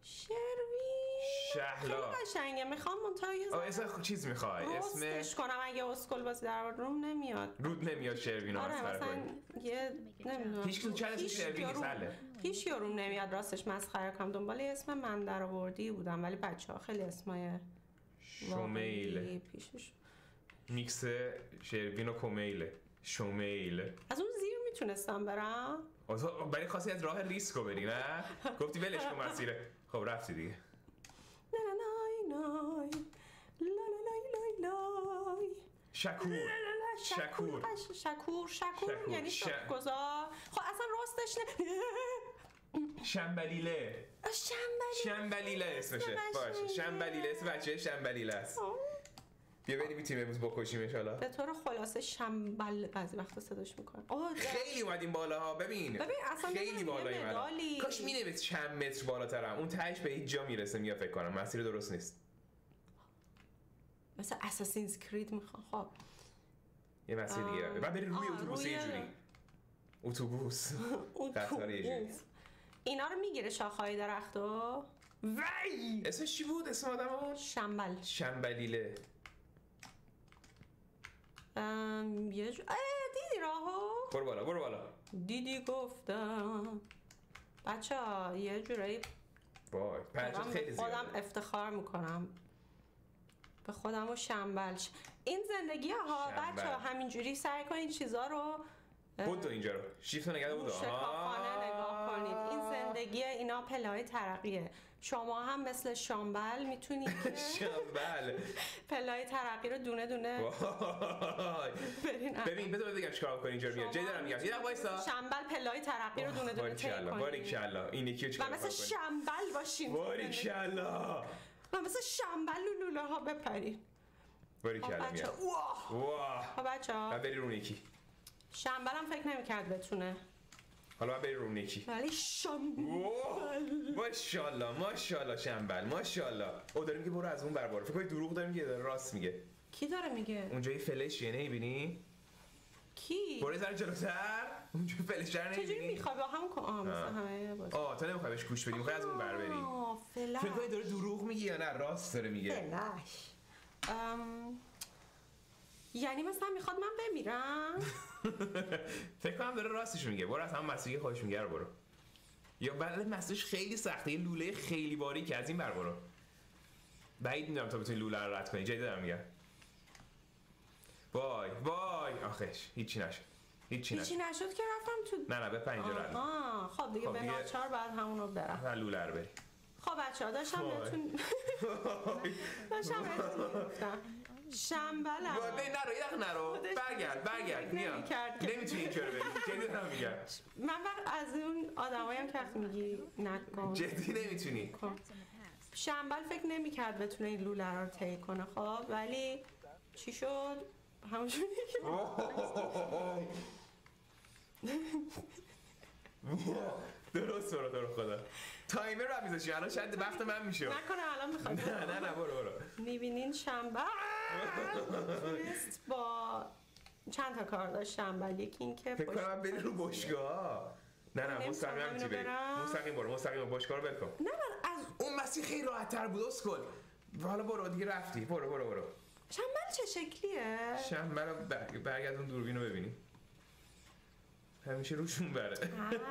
شهلا خیلی قشنگه. میخوام منتها اسم چیز میخوای اسمش کنم اگه اسکل بازی در روم نمیاد رود نمیاد شروین آره مثلا یه نمیدونم هیچ تو چند اسم شروین نیست هیچ روم نمیاد راستش مسخره کنم دنبال اسم من در آوردی بودم ولی بچه‌ها خیلی اسمای شومیل پیشش میکس شروین و کومیل شومیل از اون زیر میتونستم برم برای خاصی از راه ریسکو بری نه گفتی ولش کن مسیره خب رفتی دیگه شکور یعنی شکرگزار. خب اصلا راستش شنبلیله. شنبلیله اسمشه. باشه شنبلیله اسم بچه شنبلیله است. بیا بریم میتونیم امروز بکشیمش حالا. به طور خلاصه شنبل بعضی وقتا صداش میکنن. خیلی اومدیم بالاها. ببین اصلا خیلی بالاییم الان. کاش مینویس چند متر بالاترم. اون تهش به هیچ جا میرسه میاد فکر کنم. مسیر درست نیست. مثلا اساسینز کرید میخوام. خب یه مسیر دیگه. بعد بری روی اتوبوس یه جوری. اتوبوس. قطار یه جوری. اینا رو میگیره شاخه‌های درختو. وای اسمش چی بود اسم آدمو؟ شنبل. شنبلیله. یه دیدی راهو؟ برو بالا. دیدی گفتم. بچه‌ها یه جورایی وای پنجات خیلی زیاده. خودم افتخار میکنم به خودم و شنبل. این زندگی ها بچه‌ها همینجوری سعی کنید چیزا رو بود اینجا رو شیفت نگه بود. شکافانه نگاه کنید. این زندگی اینا پله‌های ترقیه. شما هم مثل شنبل میتونید که شنبل پله‌های ترقی رو دونه دونه ببین بذار بگم چیکار کنی اینجا میاد. جدی دارم میگم. یه دقیقه وایسا. شنبل پله‌های ترقی رو دونه دونه طی کنید. باریکالله. این یکی چیکار کنی؟ مثل شنبل باشین. باریکالله. و مثل شنبل لوله ها بپرین. باریکالله میاد. واه. بچه‌ها بری رو نیکی. شنبل هم فکر نمی‌کرد بتونه. حالا بری رو نیکی. ولی شنبل. ماشاءالله شنبل ماشاءالله. او داریم که برو از اون برباره. فکر کنی دروغ داریم که داره راست میگه. کی داره میگه؟ اونجا یه فلشه نمی‌بینی؟ کی؟ برو زره جلوتر. اونجا فلشه نمی‌بینی؟ چجوری می‌خوای با هم مثلا همه باشه. تو نمی‌خوای بهش گوش بدی. می‌خوای از اون بر بری. فلش. فکر کنی داره دروغ میگه یا نه راست داره میگه؟ فلش. یعنی مثلا میخواد من بمیرم؟ فکر کنم داره راستش میگه. برو از هم مسیری خودش میگه رو برو. یا بعد مسیرش خیلی سخته. یه لوله خیلی باریکه از این بر برو. بعید میدونم تا بتونی لوله رو رد کنی. جدی دارم میگم. وای آخش هیچی نشد که رفتم تو. نه به پنجره رد. خب دیگه به ناچار بعد همونو برم. نه لوله رو بری. خب بچه‌ها داشتم بهتون گفتم شنبلم. نه نرو برگرد میام. نمیتونی اینجوری بری. جدی دارم میگم. من از اون آدمایم که وقتی میگی نکن. جدی نمیتونی. شنبل فکر نمی‌کرد بتونه این لوله رو طی کنه. خب ولی چی شد؟ همونجوری که درست برو خدا. تایمر رو میذاشی الان شاید وقت من میشه. نکنه الان میخواد. نه برو. میبینین شنبل با چند تا کار داشت شنبل. یکی این که فکر کنم بری رو باشگاه. نه مستقیم نمیتونی بری. مستقیم باشگاه رو بکن. نه من از اون مسیر خیلی راحت تر بود اسکل. حالا برو دیگه رفتی. برو. شنبل چه شکلیه؟ شنبل رو برگردون دوربین رو ببینی. همیشه روشون بره.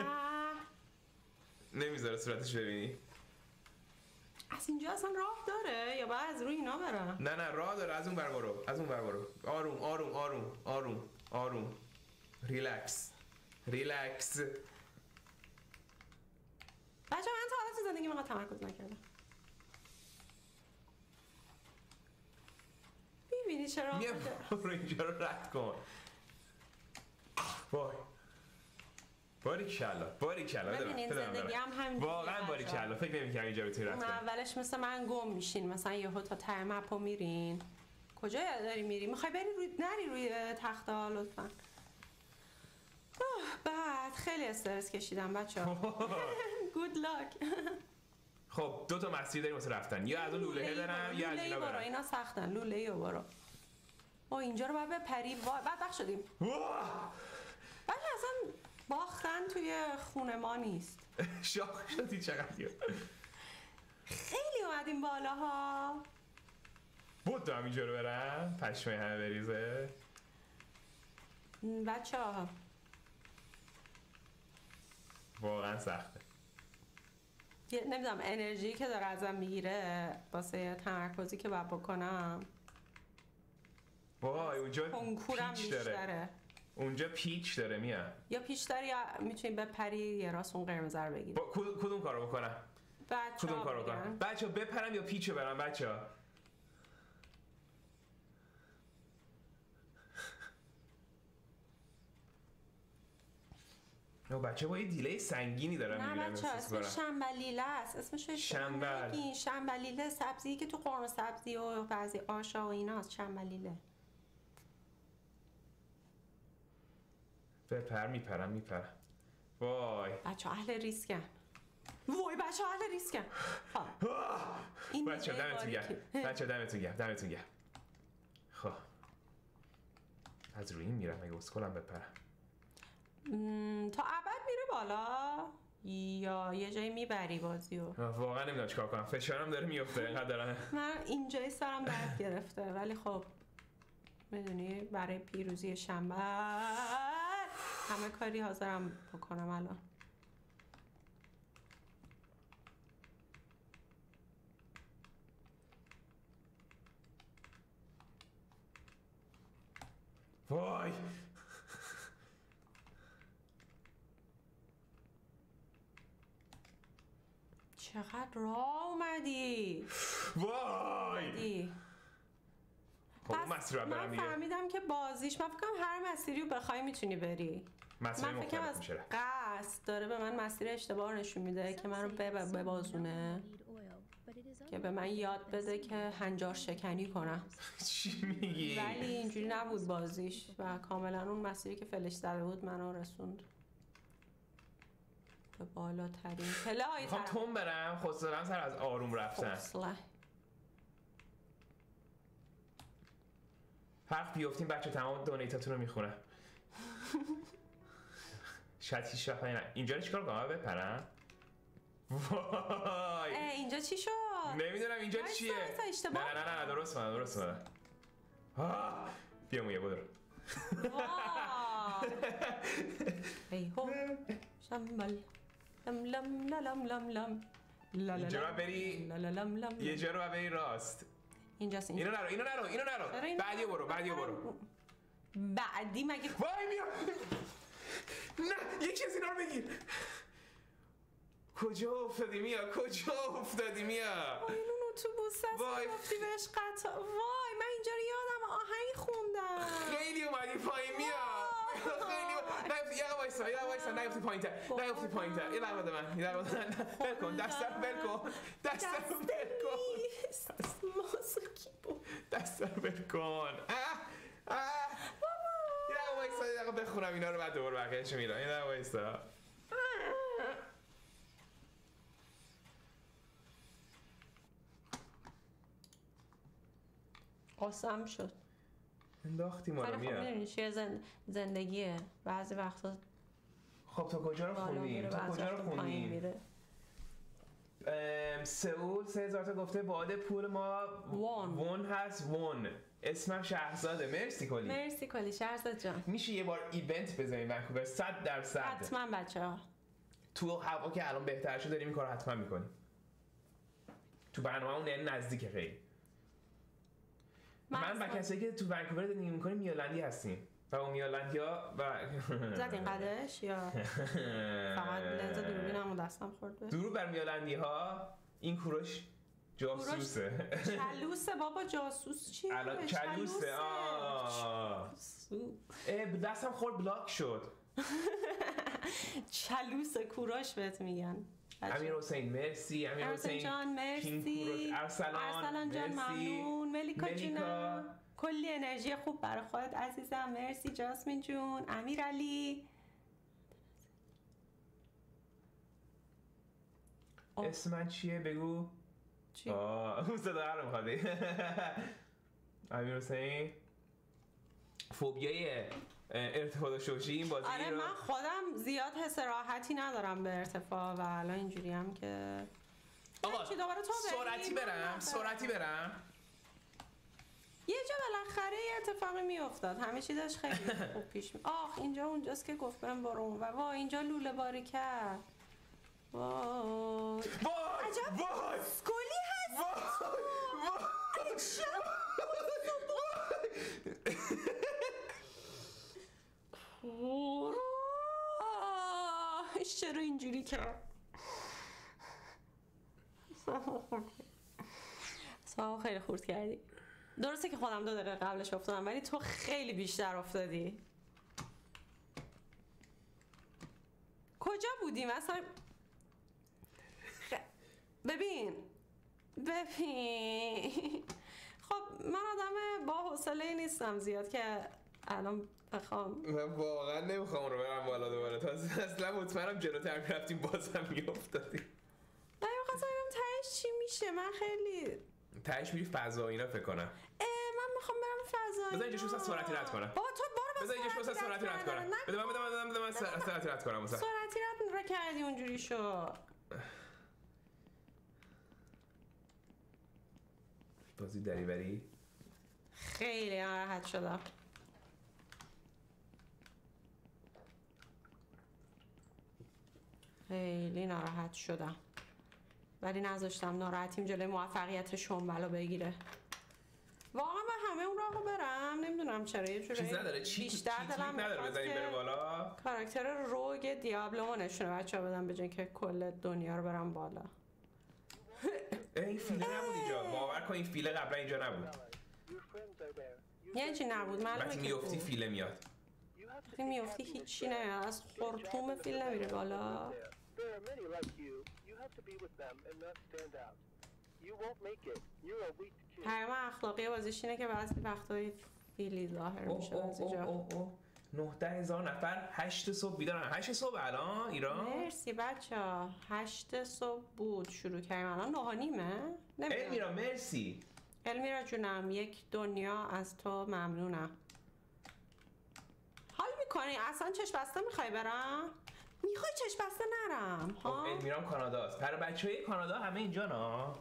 نمیذاره صورتش ببینی. از اینجا اصلا راه داره یا باید از روی اینا برم؟ نه راه داره. از اون بر برو. آروم. ریلکس. بچه من تا حالا تو زندگی من تمرکز نکردم. میبینی چرا؟ برو اینجا رو رد کن. وای باریکالله. ببینین زندگی هم همینجوریه. واقعا باریکالله. فکر نمی‌کردم اینجا بتونی رد کنی. اولش مثل من گم میشین. مثلا یهو تا ته مپو میرین. کجا داری میری؟ میخوای بری نری روی تخته ها لطفا. بعد خیلی استرس کشیدم بچه‌ها. گود لاک. خب 2 تا مسیر داریم واسه رفتن. یا از اون لوله برم یا از اینا برم. اینا سختن. لوله‌ای برو. اینجا رو باید بپری. بعد شدیم. ولی اصلا باختن توی خونه ما نیست. شاخ شدی چقدر. خیلی اومدیم بالاها. بود دارم اینجا رو برم. پشمای همه بریزه. بچه‌ها واقعا سخته. نمیدونم انرژی که داره ازم میگیره واسه تمرکزی که باید بکنم. وای اونجا پیچ داره. اونجا پیچ داره میاد. یا پیچ داره یا میتونی بپری یه راست اون قرمز رو بگیری. کدوم کارو بکنم؟ کدوم کارو بکنم؟ بچه‌ها بپرم یا پیچو برم بچه‌ها؟ بچه با یه دیلی سنگینی دارن میبینن. نه بچه اسمش شنبلیله است. اسمش شنبلیله، سبزی که تو قرمه سبزی و بعضی آشا و ایناست. شنبلیله. بپر میپرم. وای بچه اهل ریسکن. وای بچه اهل ریسکن. بچه دمتون گرم. خب از روی این میرم اگه اسکلم بپرم. تا ابد میره بالا یا یه جایی میبری بازیو؟ واقعا نمیدونم چیکار کنم، فشارم داره میفته اینقدر دارم. من اینجای سرم درد گرفته ولی خب میدونی برای پیروزی شنبه همه کاری حاضرم بکنم الان. وای چقدر راه اومدی. وای خب مسیر رو برم دیگه. من فهمیدم که بازیش، من فکرم هر مسیری رو بخوای میتونی بری. من فکرم از قصد داره به من مسیر اشتباه نشون میده که من رو ببازونه، که به من یاد بده که هنجار شکنی کنم. چی میگی؟ ولی اینجوری نبود بازیش و کاملا اون مسیری که فلش زده بود منو رسوند به بالاترین پله های میخوام تون برم، خسرم سر از آروم رفتن. حق بیفتیم بچه تمام دونیتاتون رو میخونم. شاید هیچ وقت اینجا رو چیکار کنم بپرم؟ وای اینجا چی شد؟ نمیدونم اینجا چیه. نه درست اومد. بیا مویه برو. ای هو شنبل لم لم لم لم لم اینجا رو بری یه جا رو بری راست. اینجاست. اینو نرو. بعدی برو. بعدی مگه وای میام. نه یه چیزی رو بگیر. کجا افتادی میا؟ این اون اتوبوس است گفتی بهش قطع. وای من اینجا رو یادم آهنگ خوندم. خیلی اومدی پایین میا. خیلی یه وایسا نیفتی پایین‌تر. یه لحظه من بل کن دستم بل کن. یه وایسا بخونم اینا رو بعد دوباره بقیه‌اش میرم. یه وایسا. قسم شد انداختی ما رو میا. خب میدونی چیه زندگیه بعضی وقتا. خب تا کجا رو خوندیم؟ سئول 3000 تا گفته باده پول ما وون هست. اسمم شهرزاده. مرسی کلی شهرزاد جان. میشه یه بار ایونت بزنیم ونکوور 100%؟ حتما بچه‌ها. تو هوا که الان بهتر شد داریم این کارو حتما میکنیم. تو برنامه‌مون یعنی نزدیک خیلی. من با کسایی که تو ونکوور زندگی می‌کنیم میالندی هستیم و اون میالندیا و زدین قدش یا فقط لنز دوربینمو دستم خورد به درود بر میالندی ها. این کوروش جاسوسه. چلوسه بابا. جاسوس چیه؟ الان چلوسه. دستم خورد بلاک شد. چلوسه کوروش بهت میگن. امیر حسین مرسی. امیر حسین جان مرسی. ارسلان جان ممنون. ملیکا جونم کلی انرژی خوب برای خودت عزیزم. مرسی جاسمین جون. امیر علی اسم من چیه بگو. چی؟ اون صدا رو میخوادی. امیر حسین فوبیای ارتفاع شوشی این بازی آره رو. من خودم زیاد حس راحتی ندارم به ارتفاع و الان اینجوری هم که آقا سرعتی برم یه جا بالاخره یه اتفاقی میافتاد. همه چی داشت خیلی خوب پیش اینجا اونجاست که گفت برم برون و وا اینجا لوله باری کرد. وای گلی هست. چرا اینجوری کرد؟ ساو خیلی خورد کردی. درسته که خودم 2 دقیقه قبلش افتادم ولی تو خیلی بیشتر افتادی. کجا بودیم اصلا؟ ببین خب من آدم با حوصله نیستم زیاد که الان بخوام. من واقعا نمیخوام رو برم بالا دوباره. تا اصلا مطمئنم جلوتر میرفتیم بازم میافتادیم. نه میخواستم بگم تهش چی میشه. من خیلی تهش میری فضا اینا فکر کنم. من میخوام برم فضا. بذار اینجا شو سرعتی رد کنم. بابا تو برو بذار اینجا شو سرعتی رد کنم. بده من سرعتی رد کنم. سرعتی رد کردی اونجوری شو. بازی دریوری. خیلی ناراحت شدم. خیلی ناراحت شدم ولی نذاشتم ناراحتیم جلوی موفقیت شنبلو بگیره. واقعا من همه اون راهو برم نمیدونم چرا یه جوری چیز نداره. بیشتر دلم نداره بزنیم بره بالا. کاراکتر روگ دیابلو نشونه بچه‌ها بدم به جای که کل دنیا رو برم بالا. این فیله نبود اینجا. باور کن این فیله قبلا اینجا نبود. یعنی چی نبود؟ معلومه وقتی که میافتی فیله میاد. وقتی میافتی هیچی نمیاد. از خرطوم فیل نمیره بالا. پیام اخلاقی بازیش اینه که بعضی وقتای فیلی ظاهر میشه از اینجا. 19,000 نفر 8 صبح بیدارن. 8 صبح الان ایران. مرسی بچه‌ها. 8 صبح بود شروع کردیم الان 9:30. المیرا مرسی. المیرا جونم یک دنیا از تو ممنونم. حال میکنی اصلا چشم بسته میخوای برم؟ میخوای چشم بسته نرم ها؟ المیرام کاناداست. پر بچهای کانادا همه اینجا نا.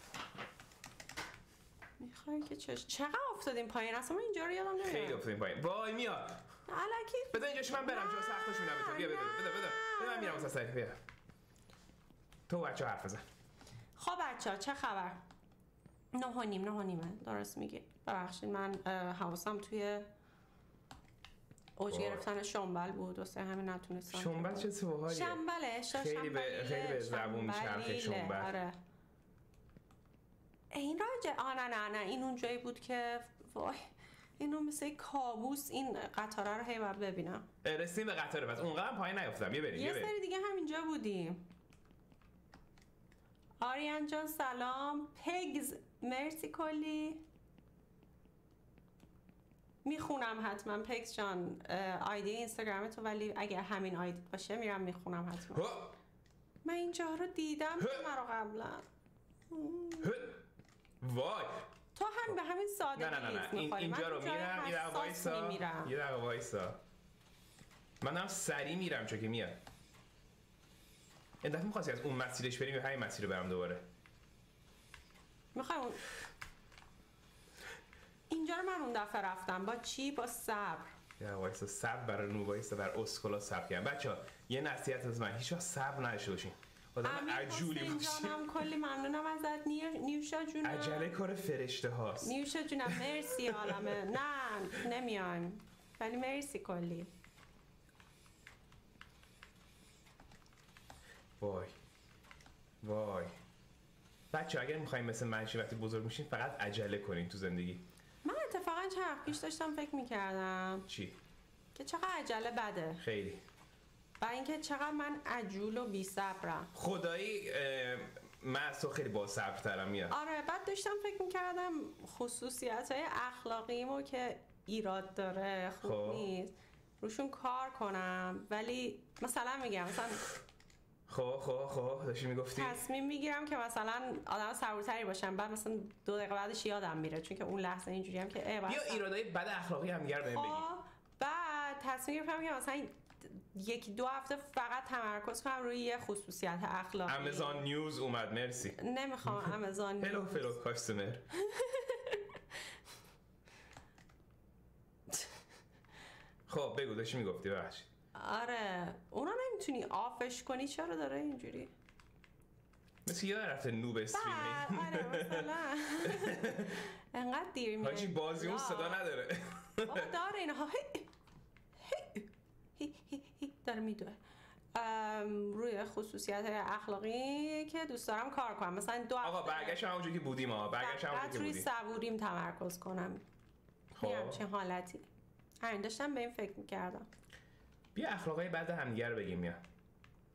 میخوای که چقدر افتادیم پایین؟ اصلا من اینجا رو یادم نمیاد. خیلی افتادیم پایین. وای میاد. الکی بذار اینجاش من برم چون سختش میاد تو. بیا بده من میرم واسه بیا. تو بچه‌ها حرف بزن. خب بچه‌ها چه خبر؟ 9:30 درست میگی. ببخشید من حواسم توی اوج گرفتن شنبل بود واسه همین نتونستم. شنبل چه سوهاییه؟ شنبله خیلی به زبون میچرخه شنبل. آره. این راجع نه این اون جایی بود که وای اینو مثل کابوس این قطاره رو هی باید ببینم. رسیدیم به قطاره بس اونقدر پایین نیافتم. یه سری دیگه همینجا بودیم. آریان جان سلام. پگز مرسی کلی. میخونم حتما پگز جان آیدی اینستاگرام تو ولی اگه همین آیدی باشه میرم میخونم حتما. من اینجا رو دیدم مرا قبلا. وای تو هم به همین ساده نه اینجا رو میرم. یه دقیقه وایسا من هم سری میرم چون که میاد. این دفعه میخواستی از اون مسیرش بریم یا همین مسیر رو برم دوباره؟ میخوای اینجا رو من اون دفعه رفتم با چی؟ با صبر. یا وایسا صبر برای نو وایسا بر اسکولا صبر کردن. بچه‌ها یه نصیحت از من هیچ وقت صبر نداشته باشین. آدم عجولی باشین. کلی ممنونم ازت نیوشا جونم. عجله کار فرشته هاست. نیوشا جونم مرسی عالمه. نه نمیایم ولی مرسی کلی. وای بچه اگر میخواییم مثل من وقتی بزرگ میشین فقط عجله کنین تو زندگی. من اتفاقا چند وقت پیش داشتم فکر میکردم چی؟ که چقدر عجله بده. خیلی. و اینکه چقدر من عجول و بی صبرم. خدایی من از تو خیلی با صبر ترم میاد. آره بعد داشتم فکر میکردم خصوصیت های اخلاقیمو که ایراد داره خوب نیست روشون کار کنم ولی مثلا میگم مثلا خب داشتی میگفتی تصمیم میگیرم که مثلا آدم صبورتری باشم بعد مثلا 2 دقیقه بعدش یادم میره چون که اون لحظه اینجوری هم که بیا ایرادای بد اخلاقی هم دیگه رو بهم بگی. بعد تصمیم گرفتم که مثلا 1-2 هفته فقط تمرکز کنم روی یه خصوصیت اخلاقی. آمازون نیوز اومد مرسی. نمیخوام آمازون نیوز. هلو کاستمر. خب بگو داشتی میگفتی ببخشید. آره اونا نمیتونی آفش کنی چرا داره اینجوری؟ مثل یه رفته نوب استریمی. آره مثلا انقدر دیر میاد. حاجی بازی اون صدا نداره. بابا داره اینها داره میدوه. روی خصوصیت اخلاقی که دوست دارم کار کنم مثلا 2 هفته. آقا برگشتم همونجوری که بودیم روی صبوریم تمرکز کنم. میگم چه حالتی. همین داشتم به این فکر میکردم. بیا اخلاقای بعد همدیگه رو بگیم.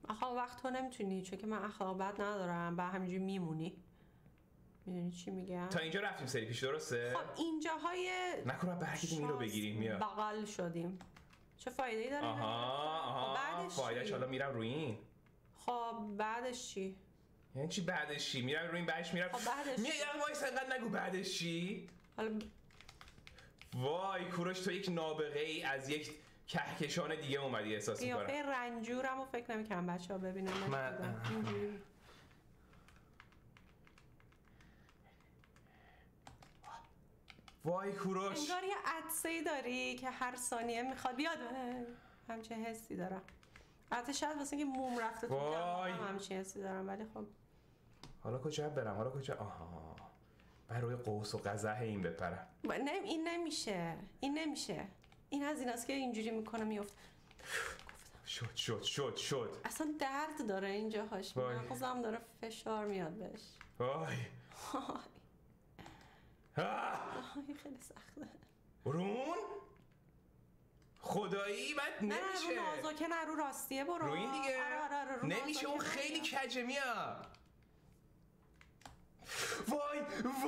آخه وقت تو نمیتونی، چون که من اخلاق بد ندارم، با همینجوری میمونی. میدونی چی میگم؟ تا اینجا رفتیم سری پیش، درسته؟ خب اینجاهای نکنم برگردیم این رو بگیریم. میا بغل شدیم، چه فایده ای داره؟ آها بعدش فایدهش حالا میرم روی این. خب بعدش چی؟ یعنی چی بعدش چی؟ میرم روی این بعدش میرم. خب بعدش میگم وایس انقدر نگو بعدش چی؟ حالا وای کوروش، تو یک نابغه ای از یک کهکشان دیگه اومدی احساس میکنم. قیافه رنجورم و فکر نمیکنم بچه ها ببینن. اینجوری وای کوروش، انگار یه عدسه‌ای داری که هر ثانیه میخواد بیاد. همچه حسی دارم. البته شاید واسه اینکه موم رفته تو دماغم همچین حسی دارم، ولی خب حالا کجا برم؟ حالا کجا؟ آها بر روی قوس و قزح این بپرم. نه این نمیشه، این نمیشه. این از ایناست که اینجوری میکنه میفته. شد اصلا درد داره اینجاهاش، مغزم داره فشار میاد بهش. وای خیلی سخته. رون خدایی بد نمیشه. نه رو نازکه، نه رو راستیه برو. رو این دیگه. آره رو نمیشه، اون خیلی کجه میاد. وای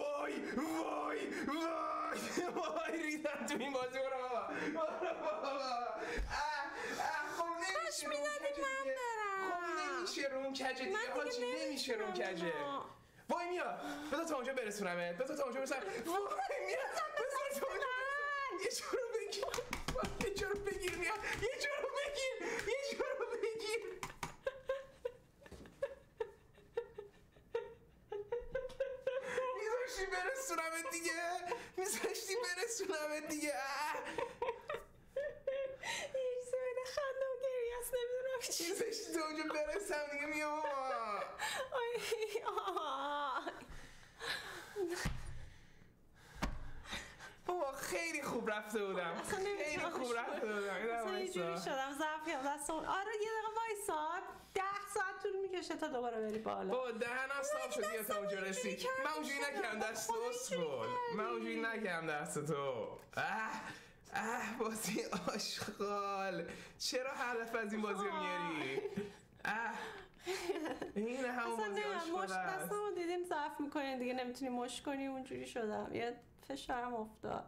ریدم تو این بازی. برو بابا خب نمیشه من دارم. خب نمیشه روم کجه دیگه حاجی، نمیشه روم کجه. وای میا بذار تا اونجا برسونمت، بذار تا اونجا برسونم. وای میا بذار تا اونجا برسونم. یه جا رو بگیر میا، یه جا رو بگیر. میذاشتی برسونمت دیگه. یه چیزی بده خنده و گریه است، نمیدونم چی. میذاشتی تا اونجا برسم دیگه میا. بابا خیلی خوب رفته بودم. اصلا یه جوری شدم ضعف کردم دست اون. آره یه دقیقه وایسا، 10 ساعت طول میکشه تا دوباره بری بالا. بابا دهنم صاف شد دیگه تا اونجا رسید. من اونجوری نکردم دست تو اسکول. من اونجوری نکردم دست تو. بازی آشغال، چرا هدف از این بازی رو میاری؟ این همون بازی آشغال است. دستمو دیدین ضعف میکنین دیگه، نمیتونی مش کنی. اونجوری شدم، یه فشارم افتاد.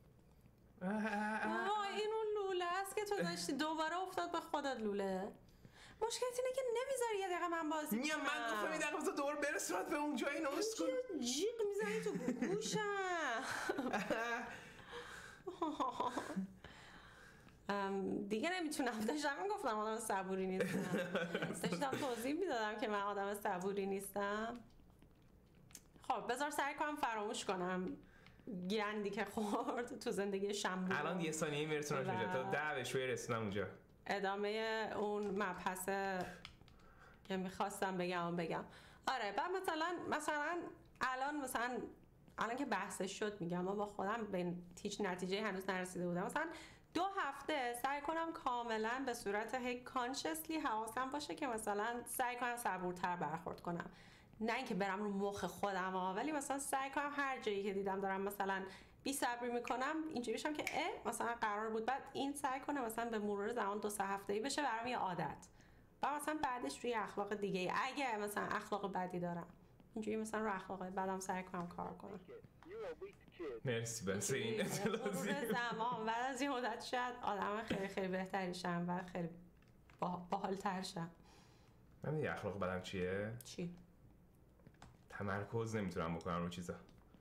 این اون لوله است که تو داشتی، دوباره افتاد به خودت لوله. مشکلت اینه که نمیذاری یه دقیقه من بازی کنم. من گفتم یه دقیقه بذار دوباره برسونت به اونجا. این اسکول جیغ میزنی تو گوشم. دیگه نمیتونم. داشتم میگفتم آدم صبوری نیستم. داشتم توضیح میدادم که من آدم صبوری نیستم. خب بذار سعی کنم فراموش کنم گندی که خورد تو زندگی شنبه. الان یه ثانیه میرسونم اونجا، تا 10 بشوی رسیدم اونجا. ادامه اون مبحث که میخواستم بگم. آره بعد مثلا الان که بحثش شد میگم، ما با خودم به هیچ نتیجه هنوز نرسیده بودم. مثلا 2 هفته سعی کنم کاملا به صورت کانشسلی حواسم باشه که مثلا سعی کنم صبورتر برخورد کنم، نه اینکه برم رو مخ خودم ولی مثلا سعی کنم هر جایی که دیدم دارم مثلا بی صبری میکنم اینجوری بشم که مثلا قرار بود بعد این سعی کنم مثلا به مرور زمان 2-3 هفته‌ای بشه برام یه عادت، و مثلا بعدش روی اخلاق دیگه اگه مثلا اخلاق بدی دارم اینجوری مثلا رو اخلاق بدم سعی کنم کار کنم. مرسی بسه این اطلاعاتی. زمان بعد از این مدت شاید آدم خیلی خیلی بهتری شم و خیلی باحال‌تر شم. من یه اخلاق بدم چیه؟ چی؟ تمرکز نمیتونم بکنم رو چیزا.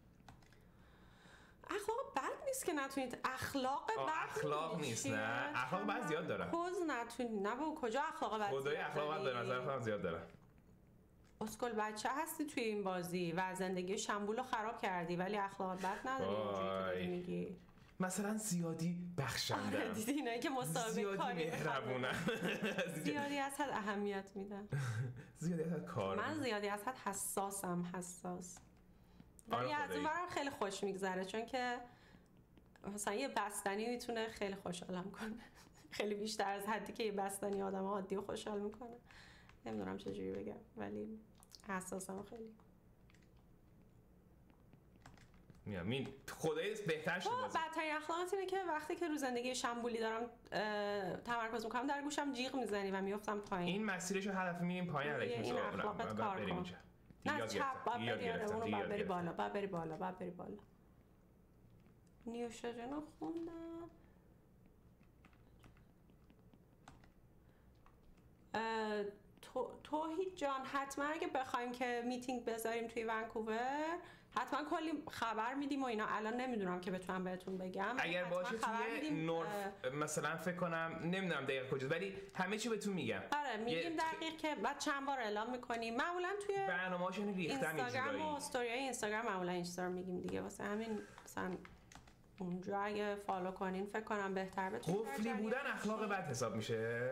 اخلاق بد نیست که نتونید. اخلاق نیست نه. اخلاق بد زیاد دارم. تمرکز نتونید. نه بابا کجا اخلاق بد؟ خدای اخلاق بد به نظر خودم زیاد دارم. اسکول بچه هستی توی این بازی و زندگی شنبولو خراب کردی ولی اخلاق بد نداری اینجوری میگی. مثلا زیادی بخشنده. آره دیدی اینایی که مسابقه زیادی مهربونم. زیادی از حد اهمیت میدم. زیادی از حد کار. من زیادی از حد حساسم. ولی از اون برام خیلی خوش میگذره چون که مثلا یه بستنی میتونه خیلی خوشحالم کنه. خیلی بیشتر از حدی که یه بستنی آدم عادی خوشحال میکنه. نمیدونم چجوری بگم ولی حساسم خیلی. میام خدای بهتر شد. بدترین اخلاقات اینه که وقتی که رو زندگی شمبولی دارم تمرکز میکنم در گوشم جیغ میزنی و میافتم پایین. این مسیرشو هدف میریم پایین علیکم. این اخلاقت کار کن. نه چپ باید بری بالا، باید بری بالا. نیوشا جانو خوندم. توحید جان حتما اگه بخوایم که میتینگ بذاریم توی ونکوور حتما کلی خبر میدیم و اینا. الان نمیدونم که بتونم بهتون بگم. اگر باشه توی نورف مثلا فکر کنم نمیدونم دقیق کجاست ولی همه چی بهتون میگم. آره میگیم دقیق که بعد چند بار اعلام میکنیم. معمولا توی برنامه‌هاشون ریختم اینستاگرام و استوریای اینستاگرام معمولا این چیزا رو میگیم دیگه. واسه همین مثلا اونجا اگه فالو کنین فکر کنم بهتر بتونید. قفلی بودن اخلاق بد حساب میشه.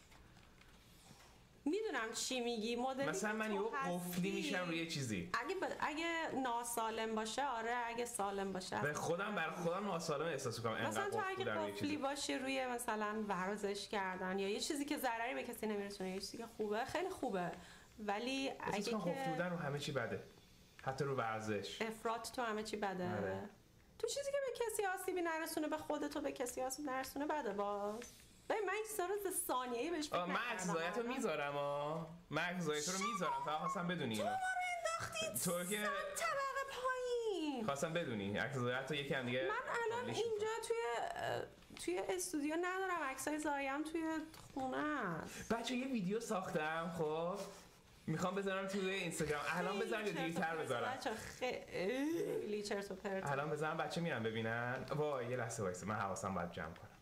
میدونم چی میگی مدلی مثلا من یه قفلی میشم روی چیزی اگه ناسالم باشه. آره اگه سالم باشه به خودم برای خودم ناسالم احساس میکنم. مثلا تو اگه قفلی باشی روی مثلا ورزش کردن یا یه چیزی که ضرری به کسی نمیرسونه یه چیزی که خوبه خیلی خوبه ولی اگه که قفلی بودن رو همه چی بده حتی رو ورزش افراط تو همه چی بده. آره. تو چیزی که به کسی آسیبی نرسونه به خودت و به کسی آسیب نرسونه بده باز. من این چیزا رو ذهنیه بهش فکر نکردم. من عکسایت رو میذارم من عکسایت رو میذارم فقط خواستم بدونی تو ما رو انداختید تو که طبقه پایین. خواستم بدونی عکسایت رو یکم دیگه. من الان اینجا توی استودیو ندارم عکسای زایم توی خونه است. بچه یه ویدیو ساختم خب میخوام بذارم توی اینستاگرام. الان بذارم یا دیرتر بذارم؟ بچه خیلی چرت و پرت. الان بذارم بچه میرن ببینن. وای یه لحظه وایسه من حواسم باید جمع کنم.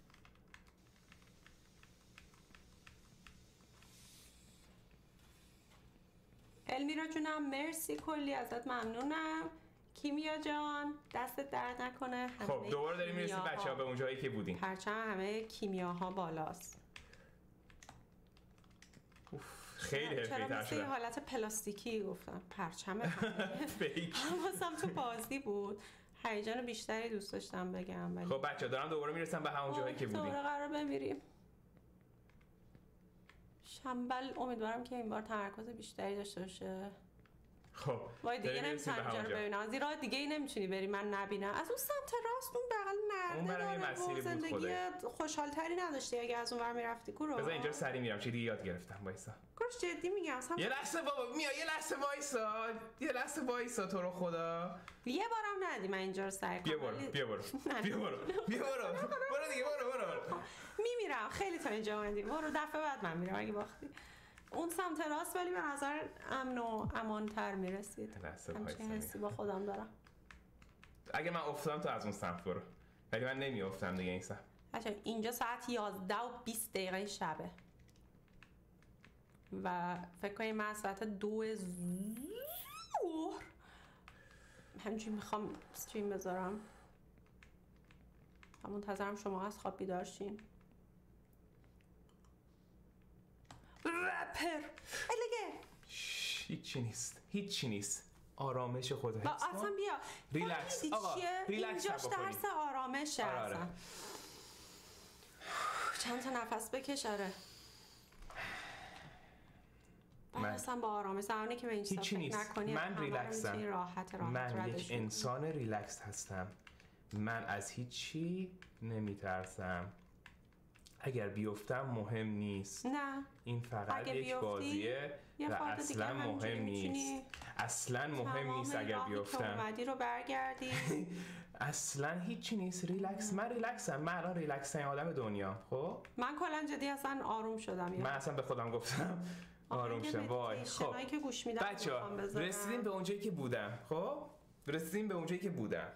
المیرا جونم مرسی کلی ازت ممنونم. کیمیا جان دستت درد نکنه. خب دوباره داریم میرسیم بچه‌ها به اون جایی که بودیم. پرچم همه کیمیاها بالاست. خیلی حرفه‌ای تر شده. چرا حالت پلاستیکی گفتم پرچم فیک. واسم تو بازی بود. هیجان بیشتری دوست داشتم بگم ولی خب بچه‌ها دارم دوباره میرسم به همون جایی که بودیم. دوباره قرار بمیریم. شنبل امیدوارم که این بار تمرکز بیشتری داشته باشه. خب وای دیگه نمیتونم اینجا رو ببینم. از این راه دیگه ای نمیتونی بری من نبینم. از اون سمت راست اون بغل نرده داره و زندگی خوشحالتری نداشتی اگه از اون ور میرفتی. کورو بذار اینجا سری میرم چی دیگه یاد گرفتم. وایسا کورش جدی میگم. یه لحظه بابا میا یه لحظه وایسا تو رو خدا. یه بارم ندی من اینجا رو سعی کنم. بیا برو دیگه برو میمیرم. خیلی تا اینجا اومدی. برو دفعه بعد من میرم اگه باختی. اون سمت راست ولی به نظر امن و امان‌تر میرسید. همچین حسی با خودم دارم. اگه من افتادم تو از اون سمت برو ولی من نمیافتم دیگه این سمت. بچه اینجا ساعت 11:20 شبه و فکر کنید من ساعت 2 ظهر همینجوری میخوام استریم بذارم و منتظرم شما از خواب بیدار شین. رپر الگه هیچی نیست آرامش خود حفظ کن. اصلا بیا ریلکس آقا ریلکس اینجاش درس آرامشه. اصلا چند تا نفس بکش. آره اصلا با آرامش زمانی که به این چیزا فکر نکنی من ریلکسم. راحت من یک انسان ریلکس هستم. من از هیچی نمیترسم. اگر بیفتم مهم نیست. نه این فقط یک بازیه و اصلا مهم نیست. اصلا مهم نیست اگر بیفتم. اومدی رو برگردی. اصلا هیچی نیست. ریلکس. من ریلکسم. من الان ریلکس ترین آدم دنیا. خب من کلا جدی اصلا آروم شدم. من اصلا به خودم گفتم آروم شدم. وای خب بچه‌ها رسیدیم به اونجایی که بودم. خب رسیدیم به اونجایی که بودم.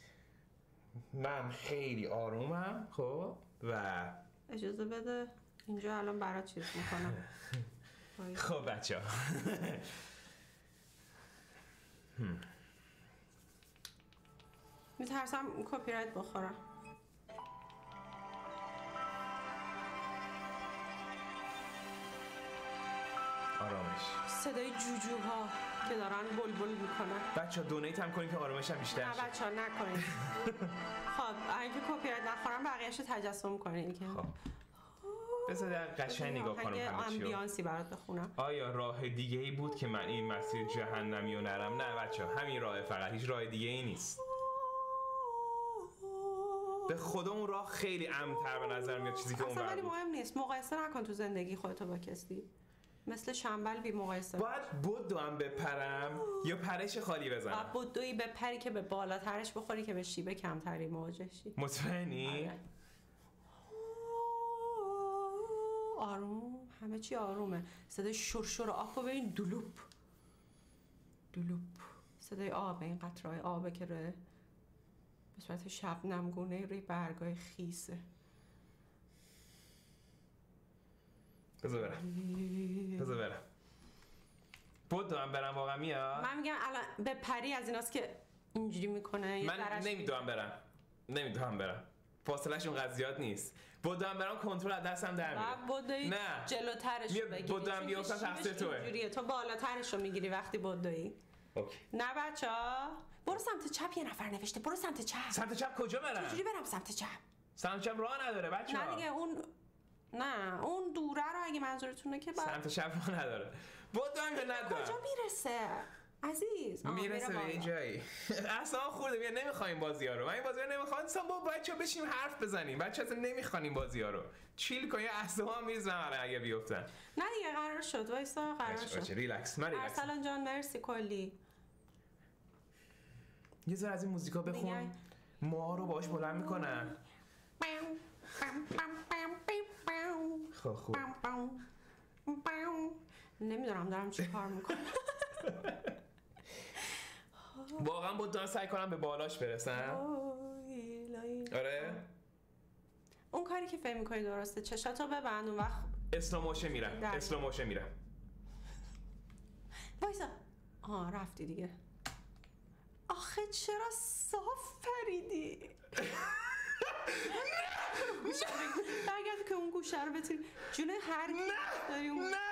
من خیلی آرومم. خب و اجازه بده اینجا الان برات چیز میکنم. خب بچه ها میترسم کپی رایت بخورم. آرامش صدای جوجوها که دارن بلبل میکنن. بچه ها دونیت هم کنین که آرامش هم بیشتر نه بچه ها نکنین. خب اگه کپی رایت نخورم بقیه‌اش تجسم کنین که خب بذار قشنگ نگاه کنم همه چی رو. امبیانسی برات بخونم. آیا راه دیگه ای بود که من این مسیر جهنمی رو نرم؟ نه بچه ها همین راه، فقط هیچ راه دیگه ای نیست. به خدا اون راه خیلی امن‌تر به نظر میاد چیزی که اون اصلا ولی بود. مهم نیست، مقایسه نکن تو زندگی خودتو با کسی. مثل شنبل بی مقایسه. باید بدو هم بپرم یا پرش خالی بزنم؟ باید بدوی بپری که به بالاترش بخوری که به شیب کمتری مواجه شی. مطمئنی؟ آروم، همه چی آرومه. صدای شرشر آب ببین، دولوپ دولوپ، صدای آب، این قطره‌های آبه که روی به صورت شبنم‌گونه روی برگای خیسه. بذار برم بدو هم برم واقعا میاد؟ من میگم الان به پری از ایناست که اینجوری میکنه. من نمیدونم برم فاصله‌شون قضیات نیست. بدوام برام کنترل از دستم در میره. نه جلوترش رو بگیری. بدوام بیافتم تقصیر توه. اینجوریه، تو بالاترش رو میگیری وقتی بدویی. اوکی. نه بچه‌ها برو سمت چپ، یه نفر نوشته برو سمت چپ. سمت چپ کجا برم؟ چجوری برم سمت چپ؟ سمت چپ راه نداره بچه‌ها. نه دیگه اون دوره رو اگه منظورتونه که سمت چپ راه نداره. بدوام یا ندارم؟ کجا میرسه عزیز؟ میرسه به یه جایی. اصلا خورده بیا نمیخوایم بازی‌ها رو. من این بازی‌ها رو نمیخوام. اصلا با بچه‌ها بشینیم حرف بزنیم. بچه‌ها اصلا نمیخوان این بازی‌ها رو. چیل کن، یه اعصابم میریزن اگه بیفتن. نه دیگه قرار شد. وایسا قرار شد. ریلکس. ارسلان جان مرسی کلی. یه ذره از این موزیکا بخون. ما رو باهاش بلند میکنن. خب خوب. نمیدونم دارم چی کار میکنم. واقعا با سعی کنم به بالاش برسم. آره اون کاری که فکر میکنی درسته. چشاتو ببند اون وقت اسلوموشن میرم. وایسا. رفتی دیگه. آخه چرا صاف پریدی؟ برگرد که اون گوشه رو بتونی جلوی هر کی داری اون. نه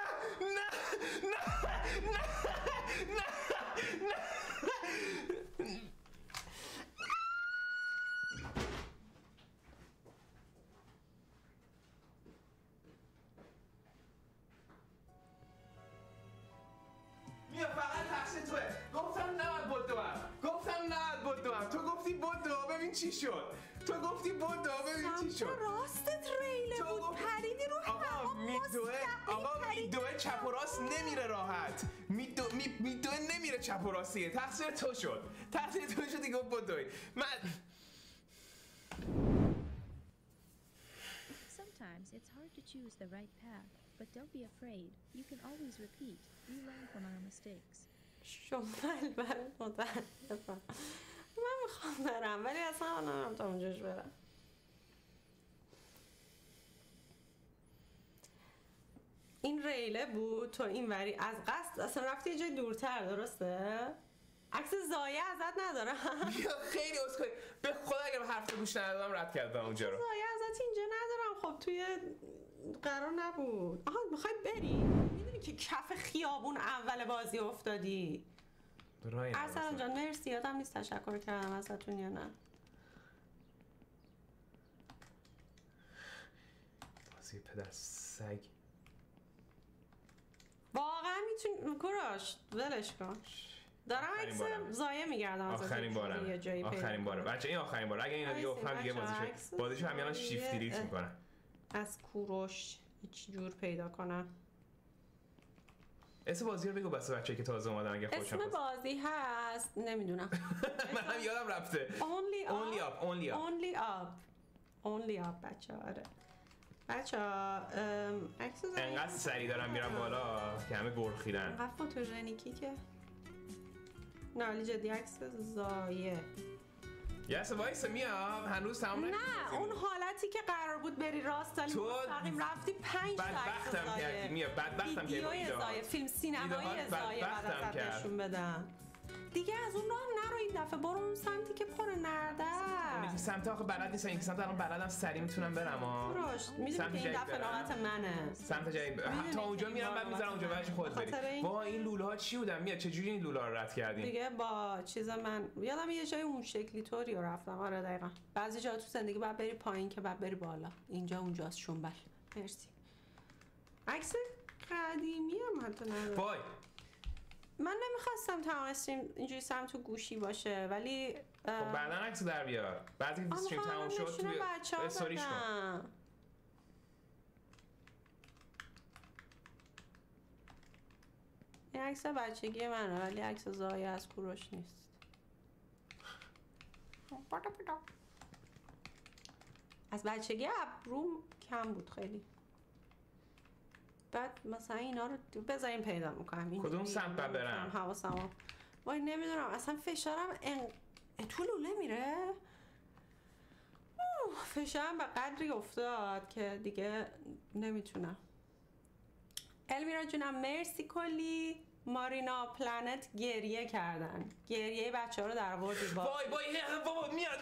میا فقط تقصیر توه. گفتم نباید بدوم. تو گفتی بدو ببین چی شد. راستت ریله بود پریدی رو هوا. میدوه چپ و راست نمیره راحت. میدوه نمیره چپ و راستیه. تقصیر تو شد دیگه بدوی. Sometimes it's hard to choose the right path, but don't be afraid. You can always repeat. We learn from our mistakes. شمال برای متاسفم. من میخوام برم ولی اصلا نمیدونم تا اونجاش برم. این ریله بود تو این وری از قصد اصلا رفتی یه جای دورتر درسته؟ عکس زایه ازت ندارم. خیلی اسکوی به خدا اگه حرف گوش ندادم رد کردم اونجا رو. زایه ازت اینجا ندارم. خب توی قرار نبود. میخوای بری؟ میدونی که کف خیابون اول بازی افتادی. ارسلان جان مرسی. یادم نیست تشکر کردم ازتون یا نه. بازی پدر سگ. واقعا میتونی کوراش ولش کن. دارم عکس زایه میگردم آخرین باره بچه این آخرین باره. اگه اینو دیگه افتم دیگه بازیشو همین الان شیفت دیلیت میکنم. از کوروش هیچ جور پیدا کنم. اسم بازی رو بگو بچه‌ای که تازه اومدن اگه خوشم اسم بازی هست نمیدونم. منم یادم رفته. Only up بچه. آره بچه عکس زایه انقدر سری دارم میرم بالا که همه گرخیدن. انقدر فوتوژنیکی که نه ولی جدی عکس زایه. یه وایسا میام هنوز تمام نه اون حالتی که قرار بود بری راست ولی مستقیم رفتی 5 تا عکس زایه. بدبختم که ویدیوی زایه فیلم سینمایی زایه بعد ازت نشون بدم دیگه. از اون راه نرو این دفعه. برو اون سمتی که پر نرده. اونی که سمت آخه بلد نیستم. این سمت الان بلدم سری میتونم برم. میدونی که این دفعه نوبت منه. سمت جایی تا اونجا میرم بعد میذارم اونجا بعدش خودت بری. با این لوله ها چی بودن؟ میاد چه جوری این لوله ها رو رد کردین؟ دیگه با چیز من یادم یه جای اون شکلی طوری رو رفتم. آره دقیقاً. بعضی جا تو زندگی بعد بری پایین که بعد بری بالا. اینجا اونجاست شنبل. مرسی. عکس قدیمی هم حتی نداره. وای من نمیخواستم تمام استریم اینجوری سمت تو گوشی باشه ولی خب بعدا عکس در بیار. بعد که استریم تموم شد توی استوریش کن. این عکس بچگی منه ولی عکس زایی از کوروش نیست. از بچگی ابروم کم بود خیلی. بعد مثلا اینا رو بذاریم پیدا میکنم. کدوم سمت برم؟ حواسم وای نمیدونم اصلا فشارم تو لوله میره. فشارم به قدری افتاد که دیگه نمیتونم. المیرا جونم مرسی کلی. مارینا پلنت گریه کردن. گریه بچه ها رو در آوردی. وای بابا میاد.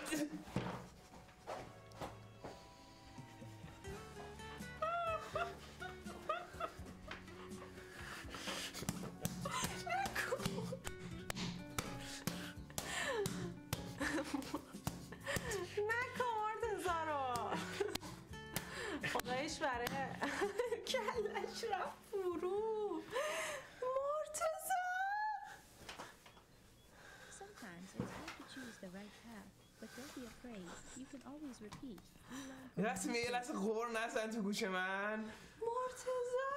خدایش برای کلش رفت فرو. مرتضی Sometimes it's hard to choose the right path, but don't be afraid. You can always repeat. یه لحظه غور نزن تو گوش من. مرتضی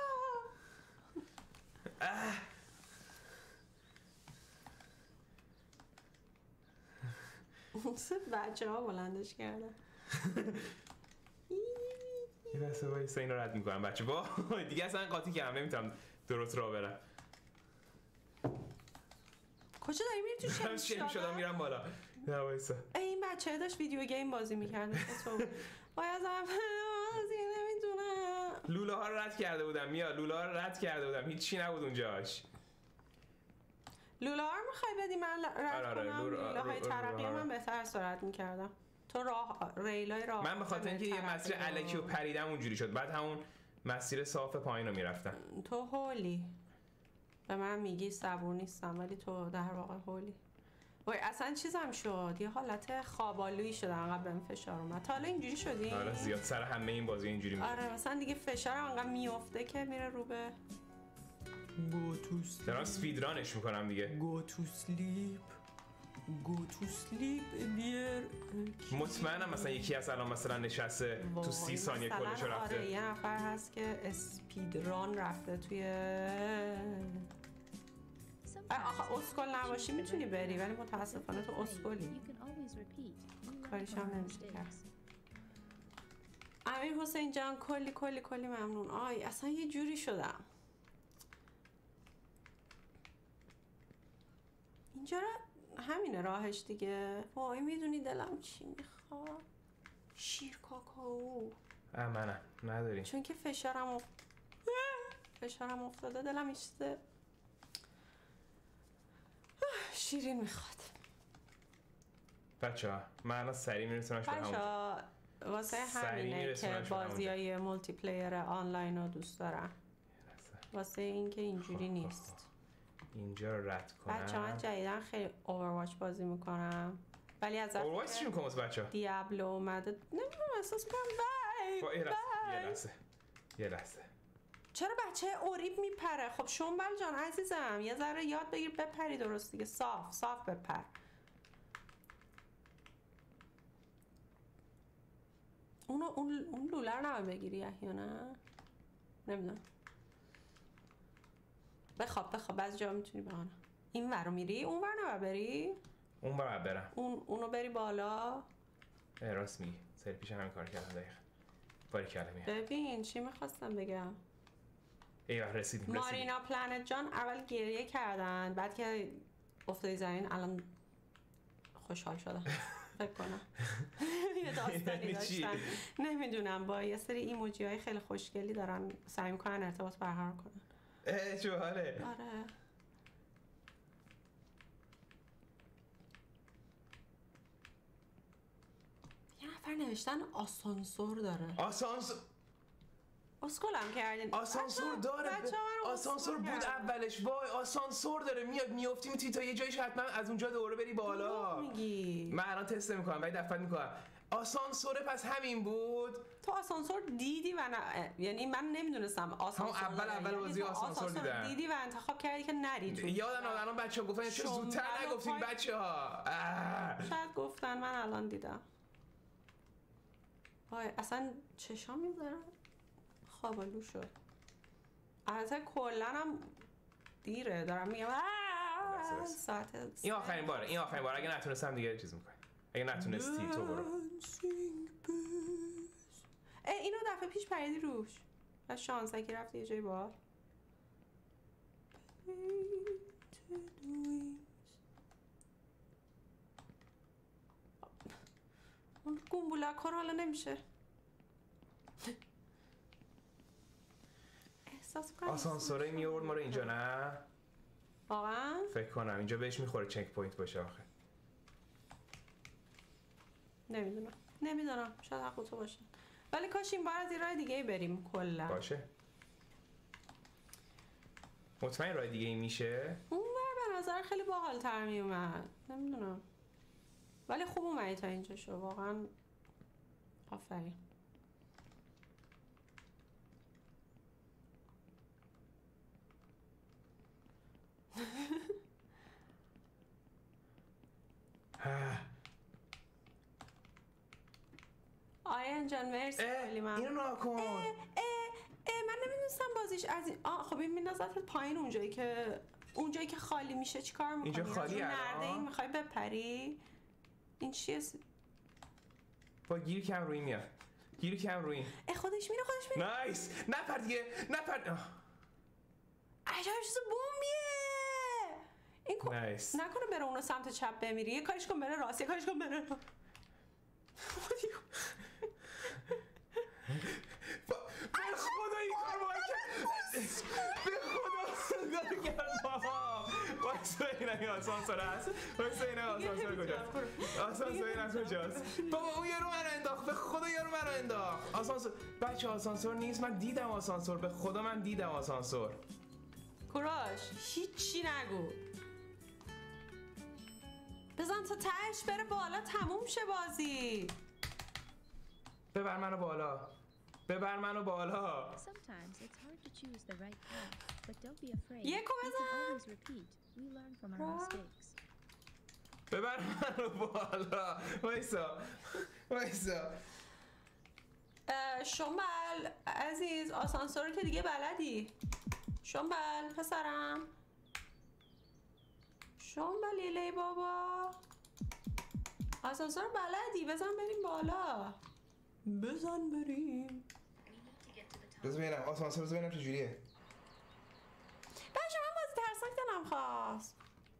بچه ها بلندش کردن. یه لحظه وایسا اینو رد میکنم بچه با دیگه اصلا قاطی کردم نمیتونم درست راه برم. کجا داری میری تو شیم شدم میرم بالا. نه وایسا این بچه داشت ویدیو گیم بازی میکرد تو باید بازی نمیدونم. لوله ها رو رد کرده بودم میاد. لوله ها رو رد کرده بودم هیچی نبود اونجاش. لوله ها رو میخوای بدی من رد کنم؟ لوله های ترقی من بهتر سرعت میکردم. تو ریلای راه من به خاطر اینکه یه مسیر الکی و پریدم اونجوری شد. بعد همون مسیر صاف پایین رو میرفتم. تو هولی به من میگی صبور نیستم ولی تو در واقع هولی. وای اصلا چیزم شد یه حالت خوابالویی شدم انقدر بهم فشار اومد. تا حالا اینجوری شدی؟ آره زیاد سر همه این بازی اینجوری میشه. آره مثلا دیگه فشارم انقدر میفته که میره رو به Go to sleep. دارم سپیدرانش میکنم دیگه. Go to sleep. Go to sleep dear. مطمئنم مثلا یکی از الان مثلا نشسته تو 30 ثانیه کلش رفته. آره یه نفر هست که اسپیدران رفته توی آخه اسکل نباشی میتونی بری ولی متاسفانه تو اسکلی. کاریش هم نمیشه کرد. امیر حسین جان کلی ممنون. آی اصلا یه جوری شدم اینجا همینه راهش دیگه. وای میدونی دلم چی میخواد؟ شیر کاکائو. منم نداری چون که فشارم افتاده دلم ایشته شیرین میخواد. بچه‌ها من الان سریع میرسونمش به همون. بچه‌ها واسه همینه که بازیای مولتی پلییر آنلاین رو دوست دارم. واسه اینکه اینجوری نیست. اینجا رو رد کنم. بچه‌ها من جدیدن خیلی اوورواچ بازی میکنم ولی از اوورواچ چی میکنم واسه بچه‌ها؟ دیابلو اومده نمیدونم احساس میکنم یه لحظه چرا بچه اوریب میپره؟ خب شنبل جان عزیزم یه ذره یاد بگیر بپری درست دیگه. صاف بپر. اون لوله رو نباید بگیری یا نه؟ نمیدونم. بخواب بعضی جا میتونی بخوانم. این ور رو میری؟ اون ور نباید بری؟ اون ور برم. اونو بری بالا؟ راست میگی. سری پیش همین کار کردم دقیقا. باریکلا میاد. ببین چی میخواستم بگم. رسیدیم. مارینا پلنت جان اول گریه کردن بعد که افتادی زمین الان خوشحال شدن فکر کنم. یه داستانی داشتن نمیدونم با یه سری ایموجی های خیلی خوشگلی دارن سعی میکنن ارتباط برقرار کنن. چه حاله؟ آره یه نفر نوشتن آسانسور داره. اسکلم کردین. آسانسور داره. آسانسور بود اولش. وای آسانسور داره میاد میافتی میتونی تا یه جایش حتما از اونجا دوره بری بالا. میگی من الان تست میکنم ولی دفعه میکنم. آسانسور پس همین بود. تو آسانسور دیدی و نه، یعنی من نمیدونستم آسانسور اول بازی آسانسور دیدم. دیدی و انتخاب کردی که نری تو. یادم الان بچه‌ها گفتن چرا زودتر نگفتین بچه‌ها. شاید گفتن، من الان دیدم. وای اصلا چشام میذارم خوابالو شد. البته کلا هم دیره دارم میگم ساعت این آخرین بار اگه نتونستم دیگه چیز میکنم. اگه نتونستی تو برو. اینو دفعه پیش پریدی روش و شانسکی رفتی یه جای بار. اون گنبولک ها رو حالا نمیشه احساس کنم. آسانسوره میورد ما رو اینجا، نه؟ واقعا؟ فکر کنم اینجا بهش میخوره چک پوینت باشه آخه. نمیدونم شاید حق تو باشه، ولی کاش این بار از این راه دیگه بریم کلا. باشه. مطمئن راه دیگه این میشه؟ اون بر به نظر خیلی باحال تر میومد. نمیدونم ولی خوب اومدی تا اینجا شو، واقعا آفرین. آریان جان مرسی خیلی ممنون. اینو ناکن. من نمیدونستم بازیش از این خب این میندازت پایین اونجایی که خالی میشه چیکار میکنی؟ اینجا خالی نرده این میخوای بپری؟ این چیه؟ با گیر کم روی میاد. خودش میره نایس. نپر دیگه نپر. عجب چیز بومیه این. نایس. نکنه بره اونو سمت چپ بمیری، یه کاریش کن بره راست، یه کاریش کن بره راست. به خدا این کار باید به خدا کرد بابا. واسه این آسانسور هست. آسانسور کجاست؟ بابا اون یارو منو انداخت، به خدا یارو منو انداخت. آسانسور بچه آسانسور نیست، من دیدم آسانسور، به خدا من دیدم آسانسور. کوراش هیچی نگو، بزن تا تهش بره بالا تموم شه بازی. ببر منو بالا. Sometimes it's hard to choose the right path, but don't be afraid. یکو You can بزن. always repeat. We learn from our mistakes. ببر منو بالا. وایسا. شنبل عزیز آسانسور که دیگه بلدی. شنبل پسرم، شنبل لیلی بابا، آسانسور بلدی، بزن بریم بالا. بزن بریم. بذار ببینم آسانسور، بذار ببینم چجوریه. بچه من بازی ترسناک دلم خواست.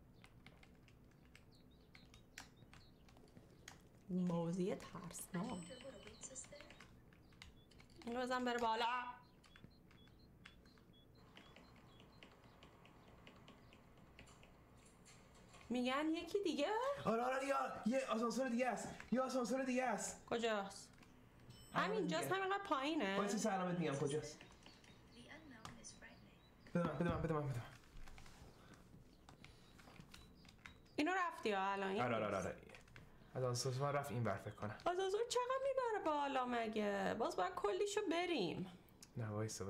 بازی ترسناک. اینو بزن بره بالا. میگن یکی دیگه؟ آره یه آسانسور دیگه است. کجاست؟ همینجاست، همینقدر پایینه. وایسی سلامت میگم کجاست. بده من. اینو رفتی ها الان؟ آره. از آسانسور رفت این بر فکر کنم. آسانسور چقدر میبره بالا مگه؟ باز باید کلیشو بریم. نه وایسا.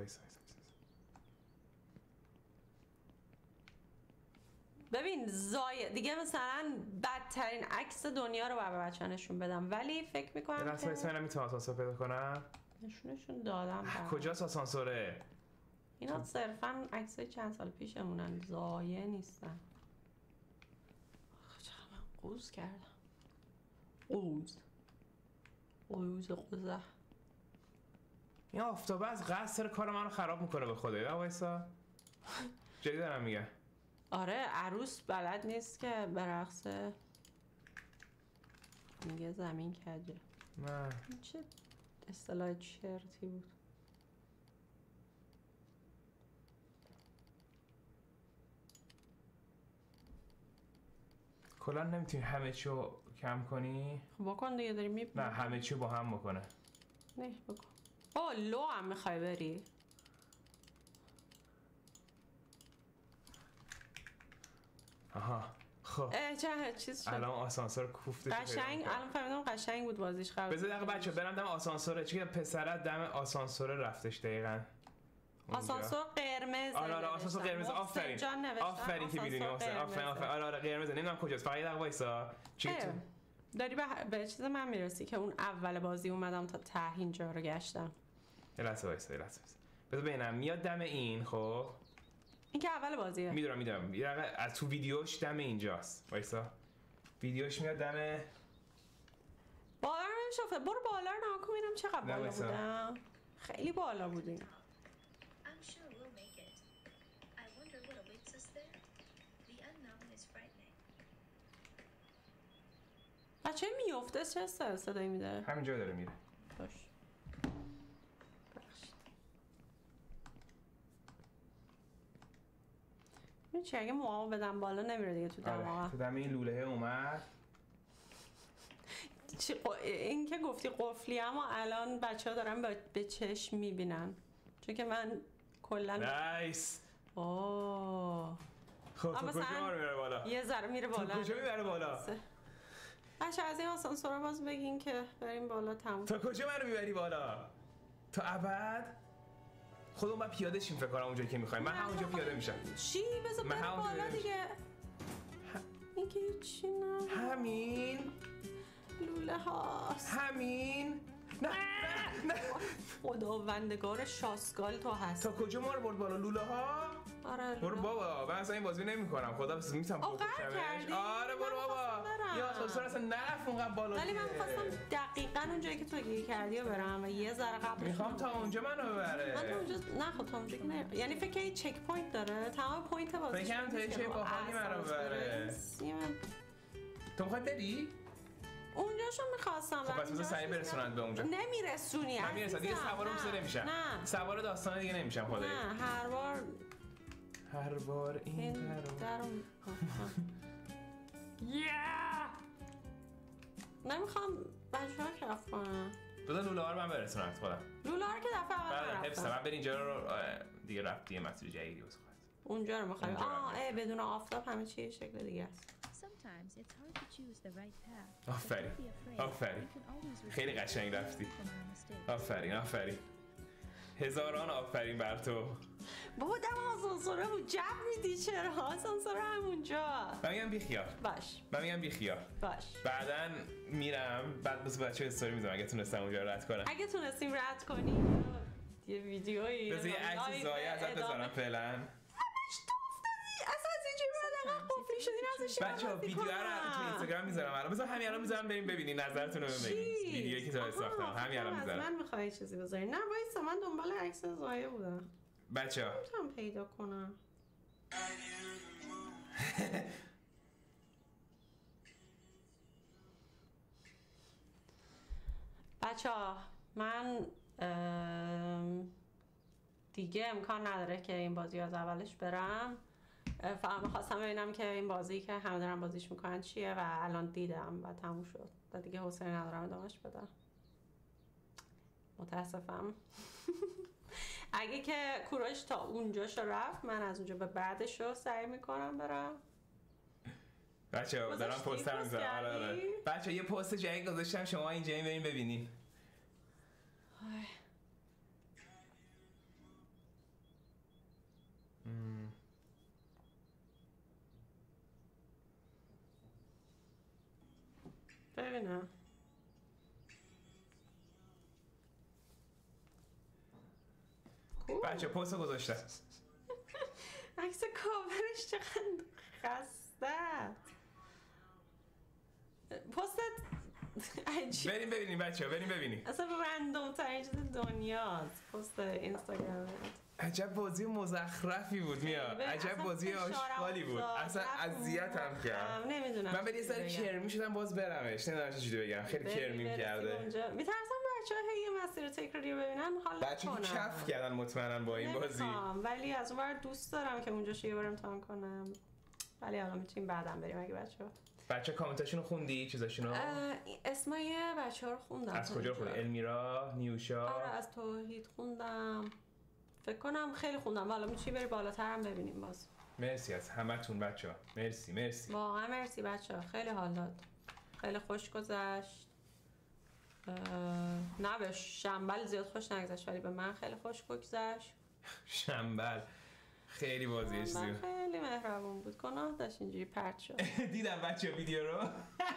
ببین دیگه مثلا بدترین عکس دنیا رو به بچه نشون بدم، ولی فکر میکنم یه لحظه وایسا میتونم آسانسور پیدا کنم. نشونشون دادم. کجاست آسانسوره؟ اینا صرفا عکسای چند سال پیشمونن، زایه نیستن. چقدر من قوز کردم. قوزه. این آفتابه از قصر کار منو خراب میکنه به خدا. یا وایسا جدی دارم میگم. آره عروس بلد نیست که برقصه. میگه زمین کجه. نه چه اصطلاح چرتی بود. کلا نمیتونی همه چیو کم کنی؟ بکن دیگه داری نه همه چیو با هم بکنه. نه بکن. لو هم میخوای بری؟ آها خب چیز شد الان آسانسور کوفتش قشنگ. الان فهمیدم قشنگ بود بازیش قبل. بذار دقیقه بچه برم دم آسانسوره، چون پسره دم آسانسور رفتش دقیقاً. آسانسور قرمز. آره آسانسور قرمز. آفرین که میدونی محسن. آره قرمز. نمیدونم کجاست. فقط دقیقه وایسا. چی تو داری به چیز من میرسی که اون اول بازی اومدم تا ته اینجا رو گشتم. یه لحظه وایسا. بذار ببینم میاد دم این. خب این که اول بازیه. میدونم یه دقیقه از تو ویدیوش دم اینجاست. وایسا ویدیوش میاد دم بالا نمیشه. برو بالا رو نگاه کن ببینم چقدر بالا بودم. خیلی بالا بودیم. I'm sure we'll make it. I wonder what awaits us there. The unknown is frightening. بچه میفته چه صدایی میده؟ همینجا داره میره. باش. این چی اگه موامو بدم بالا نمیره دیگه تو دماغم. تو دم این لوله اومد. این که گفتی قفلی اما الان بچه ها دارن به چشم میبینن چون که من کلن نایس. اوه خب تو کجا ما رو میبره بالا؟ یه ذره میره بالا. تو کجا میبره بالا؟ بچه از این آسانسور باز بگین که بریم بالا تموم. تا کجا منو میبری بالا؟ تا ابد؟ خودمون باید پیاده شیم فکر کنم اونجایی که میخوایم. من همونجا پیاده میشم. چی؟ بذار بریم بالا دیگه. این که هیچی نه. همین لوله هاست. همین نه خداوندگار شاسگال تو هست. تا کجا ما رو برد بالا لوله ها؟ آره برو بابا من اصلا این بازی نمی‌کنم. خدا بس میتونم آقا کردی؟ آره برو بابا. یا آسانسور اصلا نرفت اونقدر بالا. ولی من می‌خواستم دقیقاً اونجایی که تو گیر کردی رو برم و یه ذره قبلش. میخوام تا اونجا منو ببره. من تا اونجا نه خب تا اونجا که نه. یعنی فکر کنم چک پوینت داره. تمام پوینت بازی. فکر کنم تا چه باحالی منو ببره. تو می‌خوای بری؟ اونجاشو می‌خواستم. خب پس بذار سریع برسونند به اونجا. نمیرسونی. من میرسم دیگه سوار اون نمیشم. نه. سوار داستان دیگه نمیشم خدایی. نه هر بار این درو نمیخوام بچه‌ها کف کنم. بذار لوله ها رو من برسونم خودم. لوله ها رو که دفعه اول رفتم. حفظم. من بر اینجا رو دیگه رفتی مسیر جدیدی واسه خودت. اونجا رو می‌خوام. بدون آفتاب همه چی شکل دیگه است. Sometimes it's hard to choose the right path. آفرین. آفرین. خیلی قشنگ رفتی. آفرین. هزاران آفرین بر تو. بابا دم آسانسوره بود. جب میدی چرا؟ آسانسوره همونجا. من میگم بیخیال. باش. بعدن میرم بعد بچه استوری میذارم اگه تونستم اونجا رو رد کنم. اگه تونستیم رد کنیم یه ویدیویی بذار یه عکس زایه ازت بذارم فعلا. اصلا از اینجوری بعد انقدر قفلی شدین ازش. بچه‌ها ویدیو رو تو اینستاگرام میذارم الان. بذار همین الان میذارم بریم ببینین نظرتون رو بگین. ویدیویی که تو ساختم همین الان میذارم. من می‌خوام چیزی بذارین. نه وایسا من دنبال عکس زایه بودم. بچه‌ها میتونم پیدا کنم. بچه‌ها من دیگه امکان نداره که این بازی از اولش برم. فقط می‌خواستم ببینم که این بازی که همه دارن بازیش میکنن چیه و الان دیدم و تموم شد و دیگه حوصله ندارم ادامهش بدم. متاسفم. اگه که کوروش تا اونجاش رفت من از اونجا به بعدش رو سعی میکنم برم. بچه‌ها دارم پوستر میذارم. آره. بچه‌ها یه پست جدید گذاشتم شما اینجا بریم ببینید. ببینم. بچه پست گذاشتم. عکس کاورش چقدر خسته. پستت عجیب. بریم ببینیم بچه‌ها بریم ببینیم. اصلا رندوم ترین چیز دنیاست پست اینستاگرام. عجب بازی مزخرفی بود میاد. عجب بازی آشغالی بود. اصلا اذیتم کرد. نمیدونم. من یه سر کرمی شدم باز برمش. نمیدونم چه جوری بگم. خیلی کرمی کرده. میترسم بچه‌ها هی مسیر تکراری ببینن حال نکنن. بچه‌ها کف کردن مطمئنا با این بازی. ولی از اونور دوست دارم که اونجاش یه بار امتحان کنم. ولی الان میتونیم بعداً بریم اگه بچه کامنتاشونو خوندی چیزاشونو؟ اسمای بچه‌ها رو خوندم. از کجا خوندی؟ المیرا، نیوشا؟ آره از توحید خوندم. فکر کنم خیلی خوندم. حالا میتونی بری بالاتر هم ببینیم باز. مرسی از همتون بچه‌ها. مرسی. واقعا مرسی بچه‌ها، خیلی حال داد، خیلی خوش گذشت. نه به شنبل زیاد خوش نگذشت ولی به من خیلی خوش گذشت. شنبل خیلی بازیش زیاد، خیلی مهربون بود، گناه داشت اینجوری پرت شد. دیدم بچه‌ها ویدیو رو.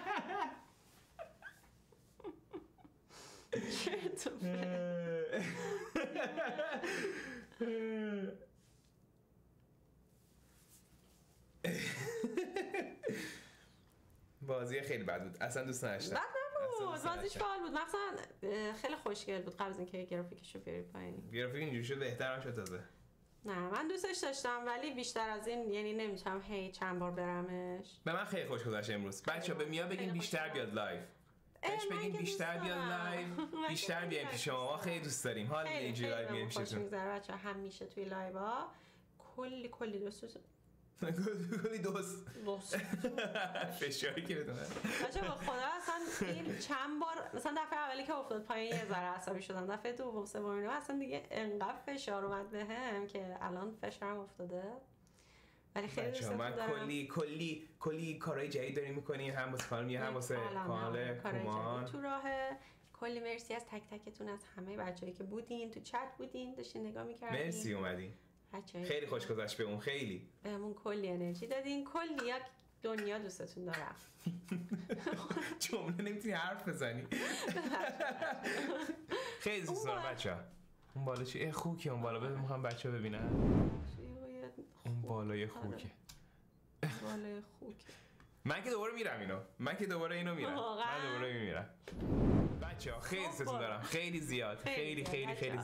بازی خیلی بد بود، اصلا دوست نداشتم. بد نبود، بازیش باحال بود، مثلا خیلی خوشگل بود قبل از اینکه گرافیکشو بیاری پایین. گرافیک اینجوری شد بهتر شد تازه. نه من دوستش داشتم ولی بیشتر از این یعنی نمیتونم هی چند بار برمش. به من خیلی خوش گذشت امروز. بچه‌ها به میا بگین بیشتر بیاد لایو. بهش بگین بیشتر بیاد لایو، بیشتر بیاین پیش ما، خیلی دوست داریم. حال اینجوری لایو میایم پیشتون. بچه‌ها همیشه توی لایوها کلی دوست کلی دوست فشاری که بدونه بچه با خدا اصلا این چند بار مثلا دفعه اولی که افتاد پایین یه ذره عصبی شدم، دفعه دوم سوم اینا اصلا دیگه انقدر فشار اومد بهم که الان فشارم افتاده. ولی خیلی دوست دارم. کلی کارهای جدید داریم میکنیم، هم واسه کانال هم واسه کانال کمان تو راهه. کلی مرسی از تک تکتون، از همه بچه‌ای که بودین تو چت بودین داشتین نگاه می‌کردین. مرسی اومدین، خیلی خوش گذشت بهمون، خیلی بهمون کلی انرژی دادین، کلی دنیا دوستتون دارم. جمله نمیتونی حرف بزنی. دوست دارم بچه‌ها. اون بالا چیه؟ خوکه اون بالا، بذار میخوام بچه‌ها ببینن. اون بالای خوکه. بالای خوکه. من که دوباره میرم اینو. من دوباره میرم. بچه‌ها خیلی دوستتون دارم. خیلی زیاد. خیلی